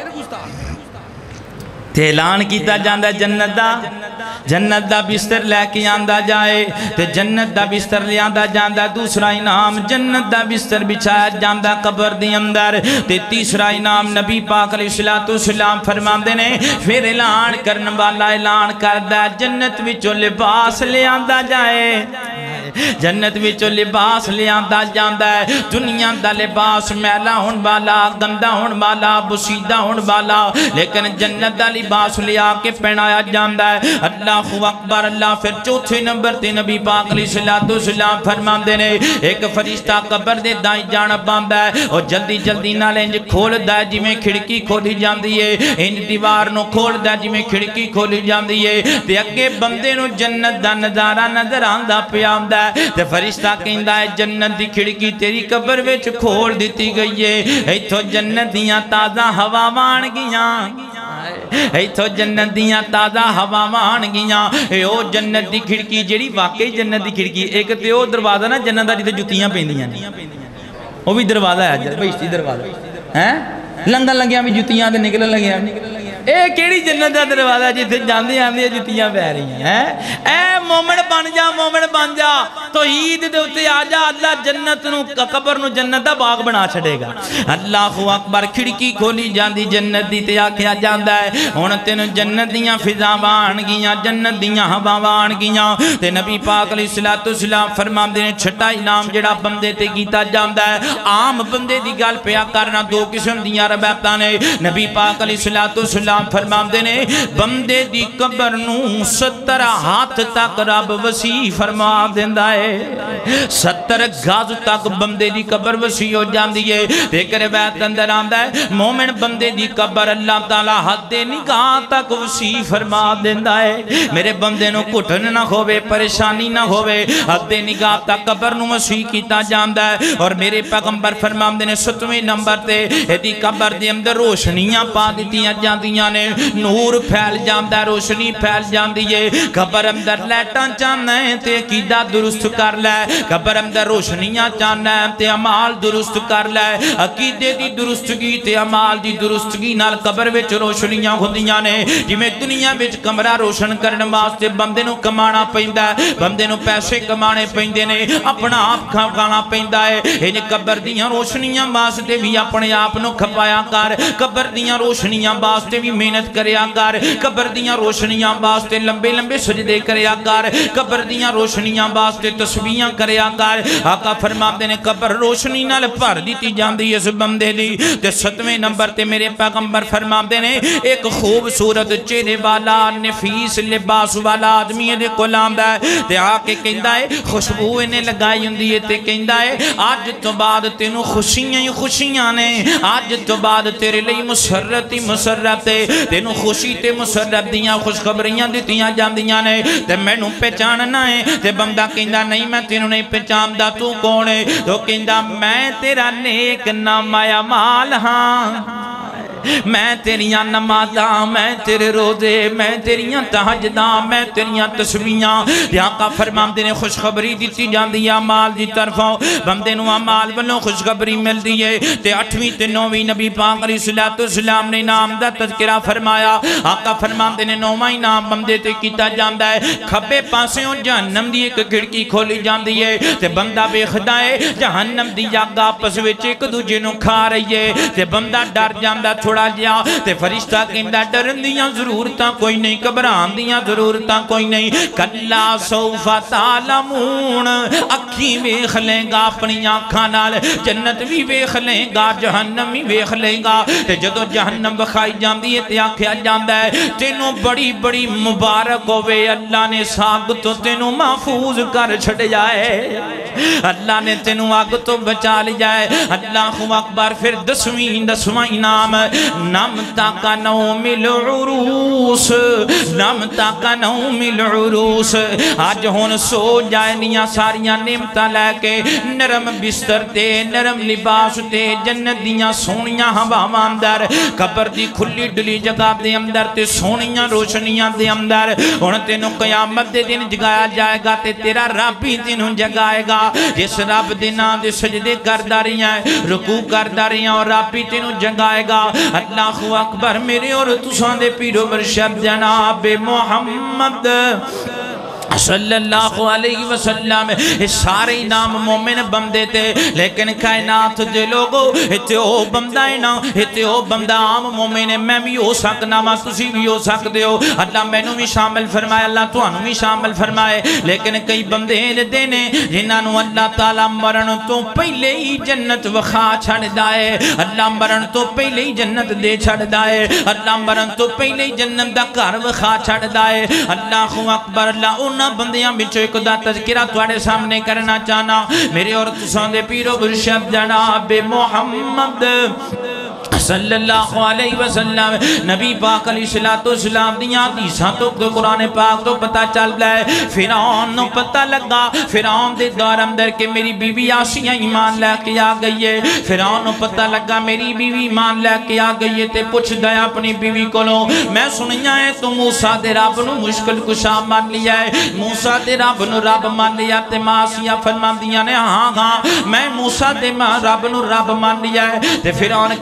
تے اعلان کیتا جاندہ جنت دا جنت دا بستر لے کے آندہ جائے تے جنت دا بستر لے آندہ جاندہ دوسرا انعام جنت دا بستر بچھایا جاندہ قبر دی اندر تے تیسرا انعام نبی پاک علیہ السلام فرمان دینے پھر اعلان کرنے والا اعلان کردہ جنت وچوں لباس لے آندہ جائے جنت وچوں لباس لے آندہ جاندہ ہے دنیا دا لباس میلا ہون بالا گندہ ہون بالا بسیدہ ہون بالا لیکن جنت دا لباس لے آ کے پہنایا جاندہ ہے اللہ اکبر اللہ پھر چوتھے نمبر تے نبی پاک علیہ السلام فرمان دینے ایک فرشتہ قبر دے دائیں جانب باندھا ہے اور جلدی جلدی نال انج کھول دا ہے جی میں کھڑکی کھولی جاندی ہے انج دیوار نو کھول دا ہے جی میں کھڑکی کھولی جاندی ہے تے اگے بندے نو جنت دا نظارہ نظر آندہ پیامدہ ہے تے فرشتہ کہندا ہے جنت دی کھڑکی تیری قبر وچ کھول دیتی گئی ہے ایتھوں جنت دیاں تازہ ہوا مان گیاں ایتھو جنت دیاں تازہ ہوا مان گیاں اے او جنت دی کھڑکی جیڑی واقعی جنت دی کھڑکی ایک تے او دروازہ نا جنت دا جتے جتیاں پیندیاں او بھی دروازہ ہے بہشتی دروازہ ہیں لنگا لگیاں بھی جتیاں تے نکلن لگیاں اے کیڑی جنت دا دروازہ جتے جاندے آندے جتیاں پہ رہی ہیں اے مومن بن جا مومن بن جا توحید دے اتے آ جا اللہ جنت نو قبر نو جنت دا باغ بنا چھڑے گا اللہ اکبر کھڑکی کھولی جاندی جنت دی تے آکھیا جاندا ہے ہن تینوں جنت دیاں فضاواں آن گیاں جنت دیاں ہواواں آن گیاں تے نبی پاک علیہ الصلوۃ والسلام فرماندے نے چھٹا انعام جڑا بندے تے کیتا جاندا ہے عام بندے دی گل پیا کرنا دو قسم دیاں روایتاں نے نبی پاک علیہ الصلوۃ والسلام فرماندے نے بندے دی قبر نو ستر ہاتھ تک رب وسیع فرما دیندا ہے ستر گز تک بندے دی قبر وسیع ہو جاندی ہے ایک روایت اندر آندا ہے مومن بندے دی قبر اللہ تعالی حد نگاہ تک وسیع فرما دیندا ہے میرے بندے نو گھٹن نہ ہوے پریشانی نہ ہوے حد نگاہ تک قبر نو وسیع کیتا جاندا ہے اور میرے پیغمبر فرماندے نے ستویں نمبر تے ایدی قبر دے اندر روشنیاں پا دتیاں جاندیاں نے نور پھیل جاندا ہے روشنی پھیل جاندی ہے قبر اندر لائٹاں چاہنا ہے تے عقیدہ درست کر لے قبر اندر روشنیاں چاہنا ہے تے عمال درست کر لے عقیدے دی درستگی تے عمال دی درستگی نال قبر وچ روشنیاں ہوندیاں نے جویں دنیا وچ کمرہ روشن کرن واسطے بندے نو کمانا پیندا ہے بندے نو پیسے کمانے پیندے نے اپنا آپ کھانا پیندا ہے انج قبر دیاں روشنیاں واسطے بھی اپنے آپ نو کھپایا کر قبر دیاں روشنیاں واسطے بھی محنت کریا کر قبر دیاں روشنیاں واسطے لمبے لمبے سجدے کریا کر قبر دیاں روشنیاں واسطے تسبیحاں کریا کر آقا فرماندے نے قبر روشنی نال بھر دتی جاندی اس بندے دی تے ستویں نمبر تے میرے پیغمبر فرماندے نے ایک خوبصورت چہرے والا نفیس لباس والا آدمی دے کول آندا ہے تے آ کے کہندا ہے خوشبو نے لگائی ہوندی ہے تے کہندا ہے اج تو بعد تینوں خوشیاں ہی خوشیاں نے اج تو بعد تیرے لئی مسرت ہی مسرت ہے تینوں خوشی تے مسرت دیاں خوشخبریاں دتیاں جاندیاں نے تے مینوں پہچاننا ہے تے بندہ کہندا نہیں میں تینوں نہیں پہچاندا تو کون ہے تو کہندا میں تیرا نیک نام آیا مال ہاں میں تیریاں نمازاں میں تیرے روزے میں تیریاں تہجداں میں تیریاں تسبیحاں آقا فرماندے نے خوشخبری دتی جاندی ہے مال دی طرفوں بندے نو مال والوں خوشخبری ملدی ہے تے اٹھویں تے نویں نبی پاک علیہ الصلوۃ والسلام نے نام دا تذکرہ فرمایا آقا فرماندے نے نوواں نام بندے تے کیتا جاندا ہے کھبے پاسوں جہنم دی ایک کھڑکی کھولی جاندی ہے تے بندہ ویکھدا ہے جہنم دی اگ آپس وچ ایک دوجے نو کھا رہی ہے تے بندہ ڈر جاندا تھوڑا جیا تے فرشتہ کہندا ڈرن دیاں ضرورتاں کوئی نہیں گھبران دیاں ضرورتاں کوئی نہیں کلا سوف تعلمون اکھیں ویکھ لیں گا اپنی آنکھاں نال جنت بھی ویکھ لیں گا جہنم بھی ویکھ لیں گا تے جدوں جہنم بکھائی جاندی ہے تے آکھیا جاندا ہے تینوں بڑی بڑی مبارک ہوے اللہ نے ساگ تو تینوں محفوظ کر چھڈیا ہے اللہ نے تینوں اگ تو بچا لیا ہے اللہ اکبر پھر دسویں دسواں انعام نم تاکا نوم العروس نم تاکا نوم العروس آج ہون سو جائنیاں ساریاں نعمتاں لے کے نرم بستر تے نرم لباس تے جنت دیاں سونیاں ہواواں اندر قبر دی کھلی ڈلی جگہ دے اندر تے سونیاں روشنیاں دے اندر ہن تینوں قیامت دے دن جگایا جائے گا تے تیرا رب ہی تینوں جگائے گا جس رب دے نام دے سجدے کردا رہیاں رکوع کردا رہیاں اور رب ہی تینوں جگائے گا اللہ اکبر میرے اور تساں دے پیرو مرشد جناب محمد صلی اللہ علیہ وسلم اس سارے نام مومن بندے تے لیکن کائنات دے لوگو اتے او بندہ ہے نا اتے او بندہ عام مومن ہے میں بھی ہو سکنا وا تسی بھی ہو سکتے ہو اللہ مینوں بھی شامل فرمائے اللہ تانوں بھی شامل فرمائے لیکن کئی بندے دے نے جنہاں نو اللہ تعالی مرن تو پہلے ہی جنت وکھا چھڑدا ہے اللہ مرن تو پہلے ہی جنت دے چھڑدا ہے اللہ مرن تو پہلے ہی جنت دا گھر وکھا چھڑدا ہے اللہ اکبر اللہ انہاں بندیاں بچوں ایک دا تذکرہ تواڈے سامنے کرنا چاہنا میرے اور تساں دے پیرو مرشد جناب محمد صلی اللہ علیہ وسلم نبی پاک علیہ الصلوۃ والسلام دیاں حدیثاں تو قرآن پاک تو پتہ چل رہا ہے فرعون نو پتہ لگا فرعون دے دور اندر کہ میری بیوی آسیہ ایمان لے کے آ گئی ہے فرعون نو پتہ لگا میری بیوی ایمان لے کے آ گئی ہے تے پوچھ دیا اپنی بیوی کولوں میں سنیا ہے تو موسیٰ دے رب نو مشکل کشا مان لیا ہے موسیٰ دے رب نو رب مان لیا تے ماں آسیہ فرماندیاں نے ہاں ہاں میں موسیٰ دے رب نو رب مان لیا ہے تے فرعون کہندا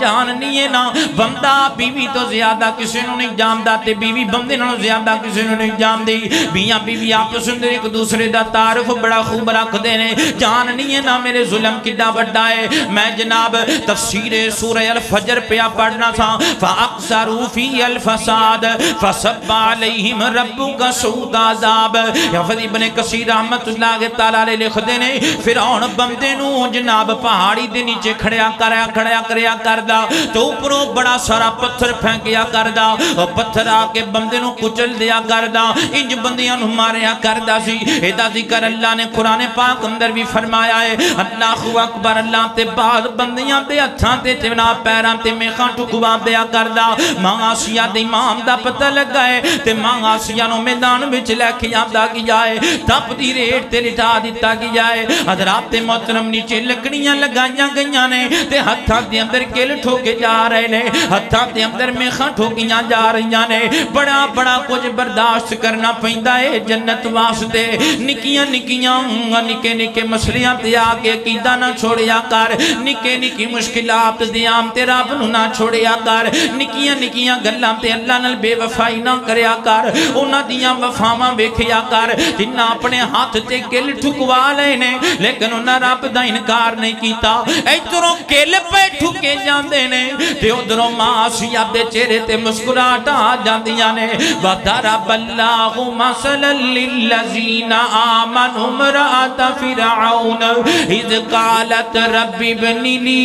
جاننی ہے نا بندہ بیوی تو زیادہ کسی نے نہیں جاندا تے بیوی بندے نالوں زیادہ کسی نے نہیں جاندی بیاں بیوی آپس اندر ایک دوسرے دا تعارف بڑا خوب رکھ دینے جاننی ہے نا میرے ظلم کڈا بڑا ہے میں جناب تفسیر سورہ الفجر پہ پڑھنا تھا فَأَقْصَرُوا فِي الْفَسَادِ فَصَبَّ عَلَيْهِمْ رَبُّكَ سَوْطَ عَذَابٍ حافظ ابن کثیر رحمت اللہ تعالیٰ علیہ لکھ دینے فرعون بندے نو جناب پہاڑی دے نیچے کھڑیا کریا کھڑیا کریا کردا تو اوپروں بڑا سارا پتھر پھینکیا کردا اور پتھر آکے بندے نو کچل دیا کردا انج بندیاں نو ماریا کردا سی ایدہ ذکر اللہ نے قرآن پاک اندر بھی فرمایا ہے اللہ اکبر اللہ تے بعد بندیاں تے ہتھاں تے تینا پیران تے میخاں ٹھکوا دیا کردا ماں آسیہ دے امام دا پتہ لگا ہے تے ماں آسیہ نو میدان بچ لے کے آدھا کی جائے تپ دی ریٹ تے لٹا دیتا کی جائے حضرات محترم نیچے لکڑیاں لگائیاں گئیاں نے تے ہتھاں دے اندر کل ٹھوکے جا رہے نے ہتھاں دے اندر میخاں ٹھوکیاں جا رہیاں نے بڑا بڑا کچھ برداشت کرنا پہندہ ہے جنت واسطے نکیاں نکیاں نکے نکے مسئلیاں تے آگے عقیدہ نہ چھوڑیا کر نکے نکی مشکلات دیام تے رب نو نہ چھوڑیا کر نکیاں نکیاں گلاں تے اللہ نال بے وفائی نہ کریا کر انہاں دیاں وفاواں ویکھیا کر جنہ اپنے ہاتھ تے گل ٹھکوا لے نے لیکن انہاں رب دا انکار نہیں کیتا ادھروں گل پہ ٹھکے جاندے نے تے ادھروں معاشیہ دے چہرے تے مسکراہٹ آ جاندیاں نے وَضَرَبَ اللَّهُ مَثَلًا لِلَّذِينَ آمَنُوا امْرَأَتَ فِرْعَوْنَ إِذْ قَالَتْ رَبِّ ابْنِ لِي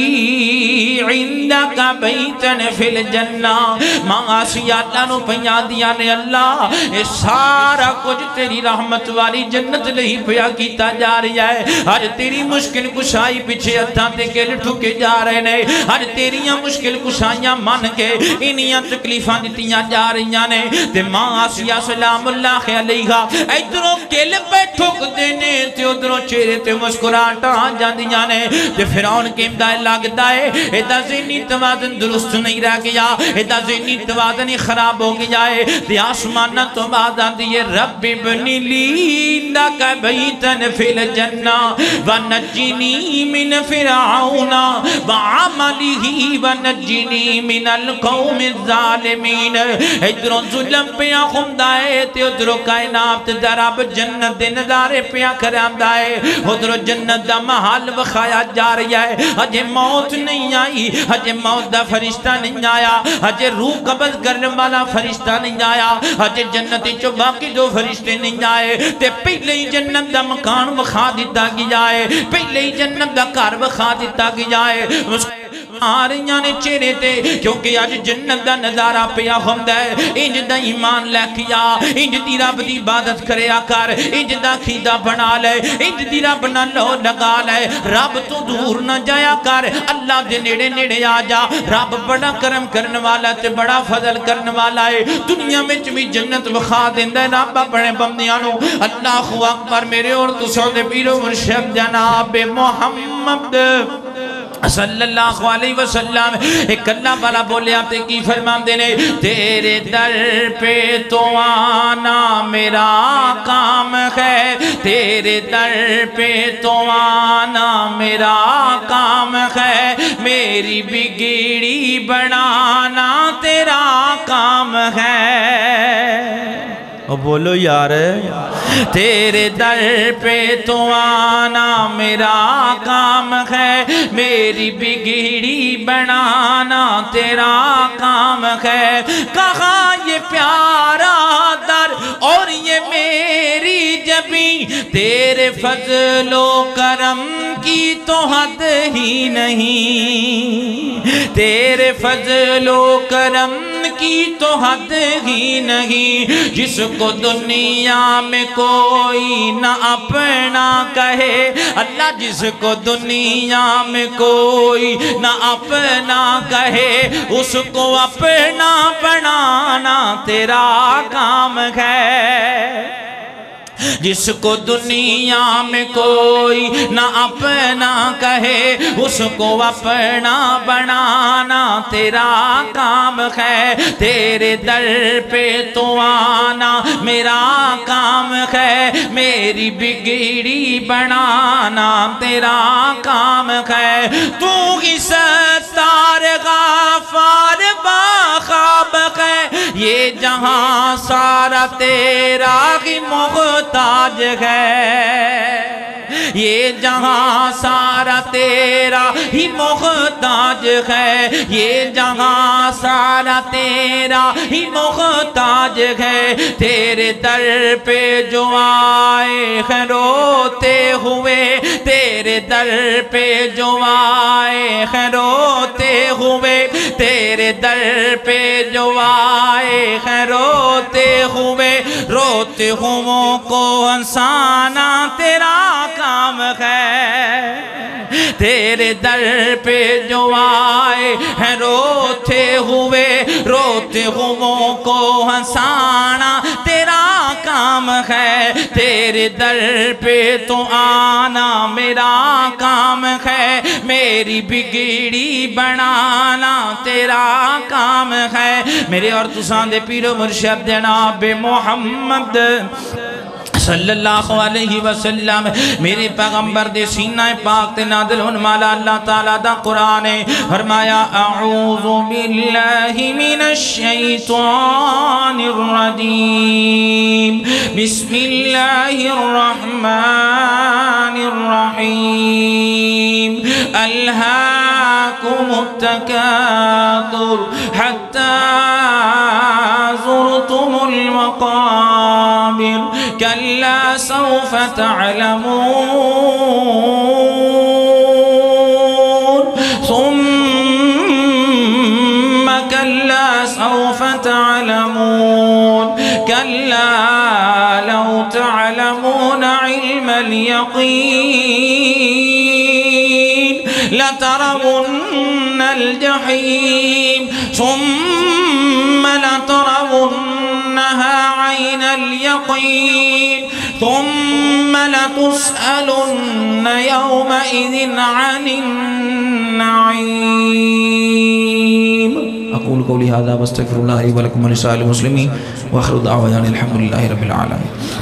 عِندَكَ بَيْتًا فِي الْجَنَّةِ ماں آسیہ اللہ نو پہیاں دیا نے اللہ اے سارا کچھ تیری رحمت والی جنت لہی پیا کیتا جا رہی ہے آج تیری مشکل کشائی پیچھے اتھاں تے گل ٹھکے جا رہے نے آج تیریاں مشکل کشائیاں من کے انیاں تکلیفاں دیتیاں جا رہیاں نے تے ماں آسیہ سلام اللہ علیہا ادھروں گل پہ ٹھک دینے تے ادھروں چہرے تے مسکراہٹاں جاندیاں نے تے فرعون کے امدائے لگتا ہے ایدہ ذہنی توازن درست نہیں رہ گیا ایدہ ذہنی توازن خراب ہو گیا ہے تے آسمانہ تو بعد آندی ہے رب ابن لی لک بیتن فی الجنہ ونجنی من فرعون وعملہ ونجنی من القوم الظالمین ادھروں ظلم پیا خمدائے تے ادھروں کائنات دراب جنت دے نظارے پیا کرامدائے ادھروں جنت دا محل بخایا جا رہی ہے اجے موت نہیں آئی اجے موت دا فرشتہ نہیں آیا اجے روح قبض کرنے والا فرشتہ نہیں آیا اجے جنتی چو باقی دو فرشتے نہیں آئے تے پہلے ہی جنت دا مکان بخا دیتا کی جائے پہلے ہی جنت دا کار بخا دیتا کی جائے آریاں نے چہرے تے کیونکہ آج جنت دا نظارہ پیا ہوندہ ہے انج دا ایمان لے کیا انج دی رب دی عبادت کریا کر انج دا خیدہ بنا لے انج دی رب نہ لو لگا لے رب تو دور نہ جایا کر اللہ دے نیڑے نیڑے آ جا رب بڑا کرم کرنے والا تے بڑا فضل کرنے والا ہے دنیا میں بھی جنت بخا دیندہ ہے رب اپنے بندیانوں اللہ اکبر میرے اور تسوں دے پیرو مرشد جناب محمد صلی اللہ علیہ وسلم ایک اللہ والا بولے آپ تے کی فرمان دینے تیرے در پہ تو آنا میرا کام ہے تیرے در پہ تو آنا میرا کام ہے میری بگڑی بنانا تیرا کام ہے بولو یار تیرے در پہ تو آنا میرا کام ہے میری بگڑی بنانا تیرا کام ہے کہاں یہ پیارا در اور یہ میری جبی تیرے فضل و کرم کی تو حد ہی نہیں تیرے فضل و کرم کی تو حد ہی نہیں جس کو دنیا میں کوئی نہ اپنا کہے اللہ جس کو دنیا میں کوئی نہ اپنا کہے اس کو اپنا بنانا تیرا کام ہے جس کو دنیا میں کوئی نہ اپنا کہے اس کو اپنا بنانا تیرا کام ہے تیرے در پہ تو آنا میرا کام ہے میری بگڑی بنانا تیرا کام ہے تو ہی ستار غالب یہ جہاں سارا تیرا ہی محتاج ہے، یہ جہاں سارا تیرا ہی محتاج ہے، یہ جہاں سارا تیرا ہی محتاج ہے، تیرے در پہ جو آئے ہیں روتے ہوئے، تیرے در پہ جو آئے ہیں روتے ہوئے، تیرے در پہ جو آئے ہیں روتے ہوئے، روتے ہوئوں کو ہنسانا تیرا کام ہے، تیرے در پہ جو آئے ہیں روتے ہوئے، روتے ہوئوں کو ہنسانا تیرا کام ہے، تیرے در پہ تو آنا میرا کام ہے، میری بگڑی بنانا تیرا کام ہے، میرے اور تسان دے پیر و مرشد جناب محمد صلی اللہ علیہ وسلم، میرے پیغمبر دے سینہ پاک تے نازل ہون مالا اللہ تعالیٰ دا قرآن ہے، فرمایا اعوذ باللہ من الشیطان الرجیم، بسم اللہ الرحمن الرحیم، الہاکم التکاثر حتی زرتم المقابر، كلا سوف تعلمون ثم كلا سوف تعلمون كلا لو تعلمون علم اليقين لترون الجحيم ثم لترونها عين اليقين ثم لتسألن يومئذ عن النعيم. أقول قولي هذا واستغفر الله لي ولكم ولسائر المسلمين وآخر دعوانا الحمد لله رب العالمين.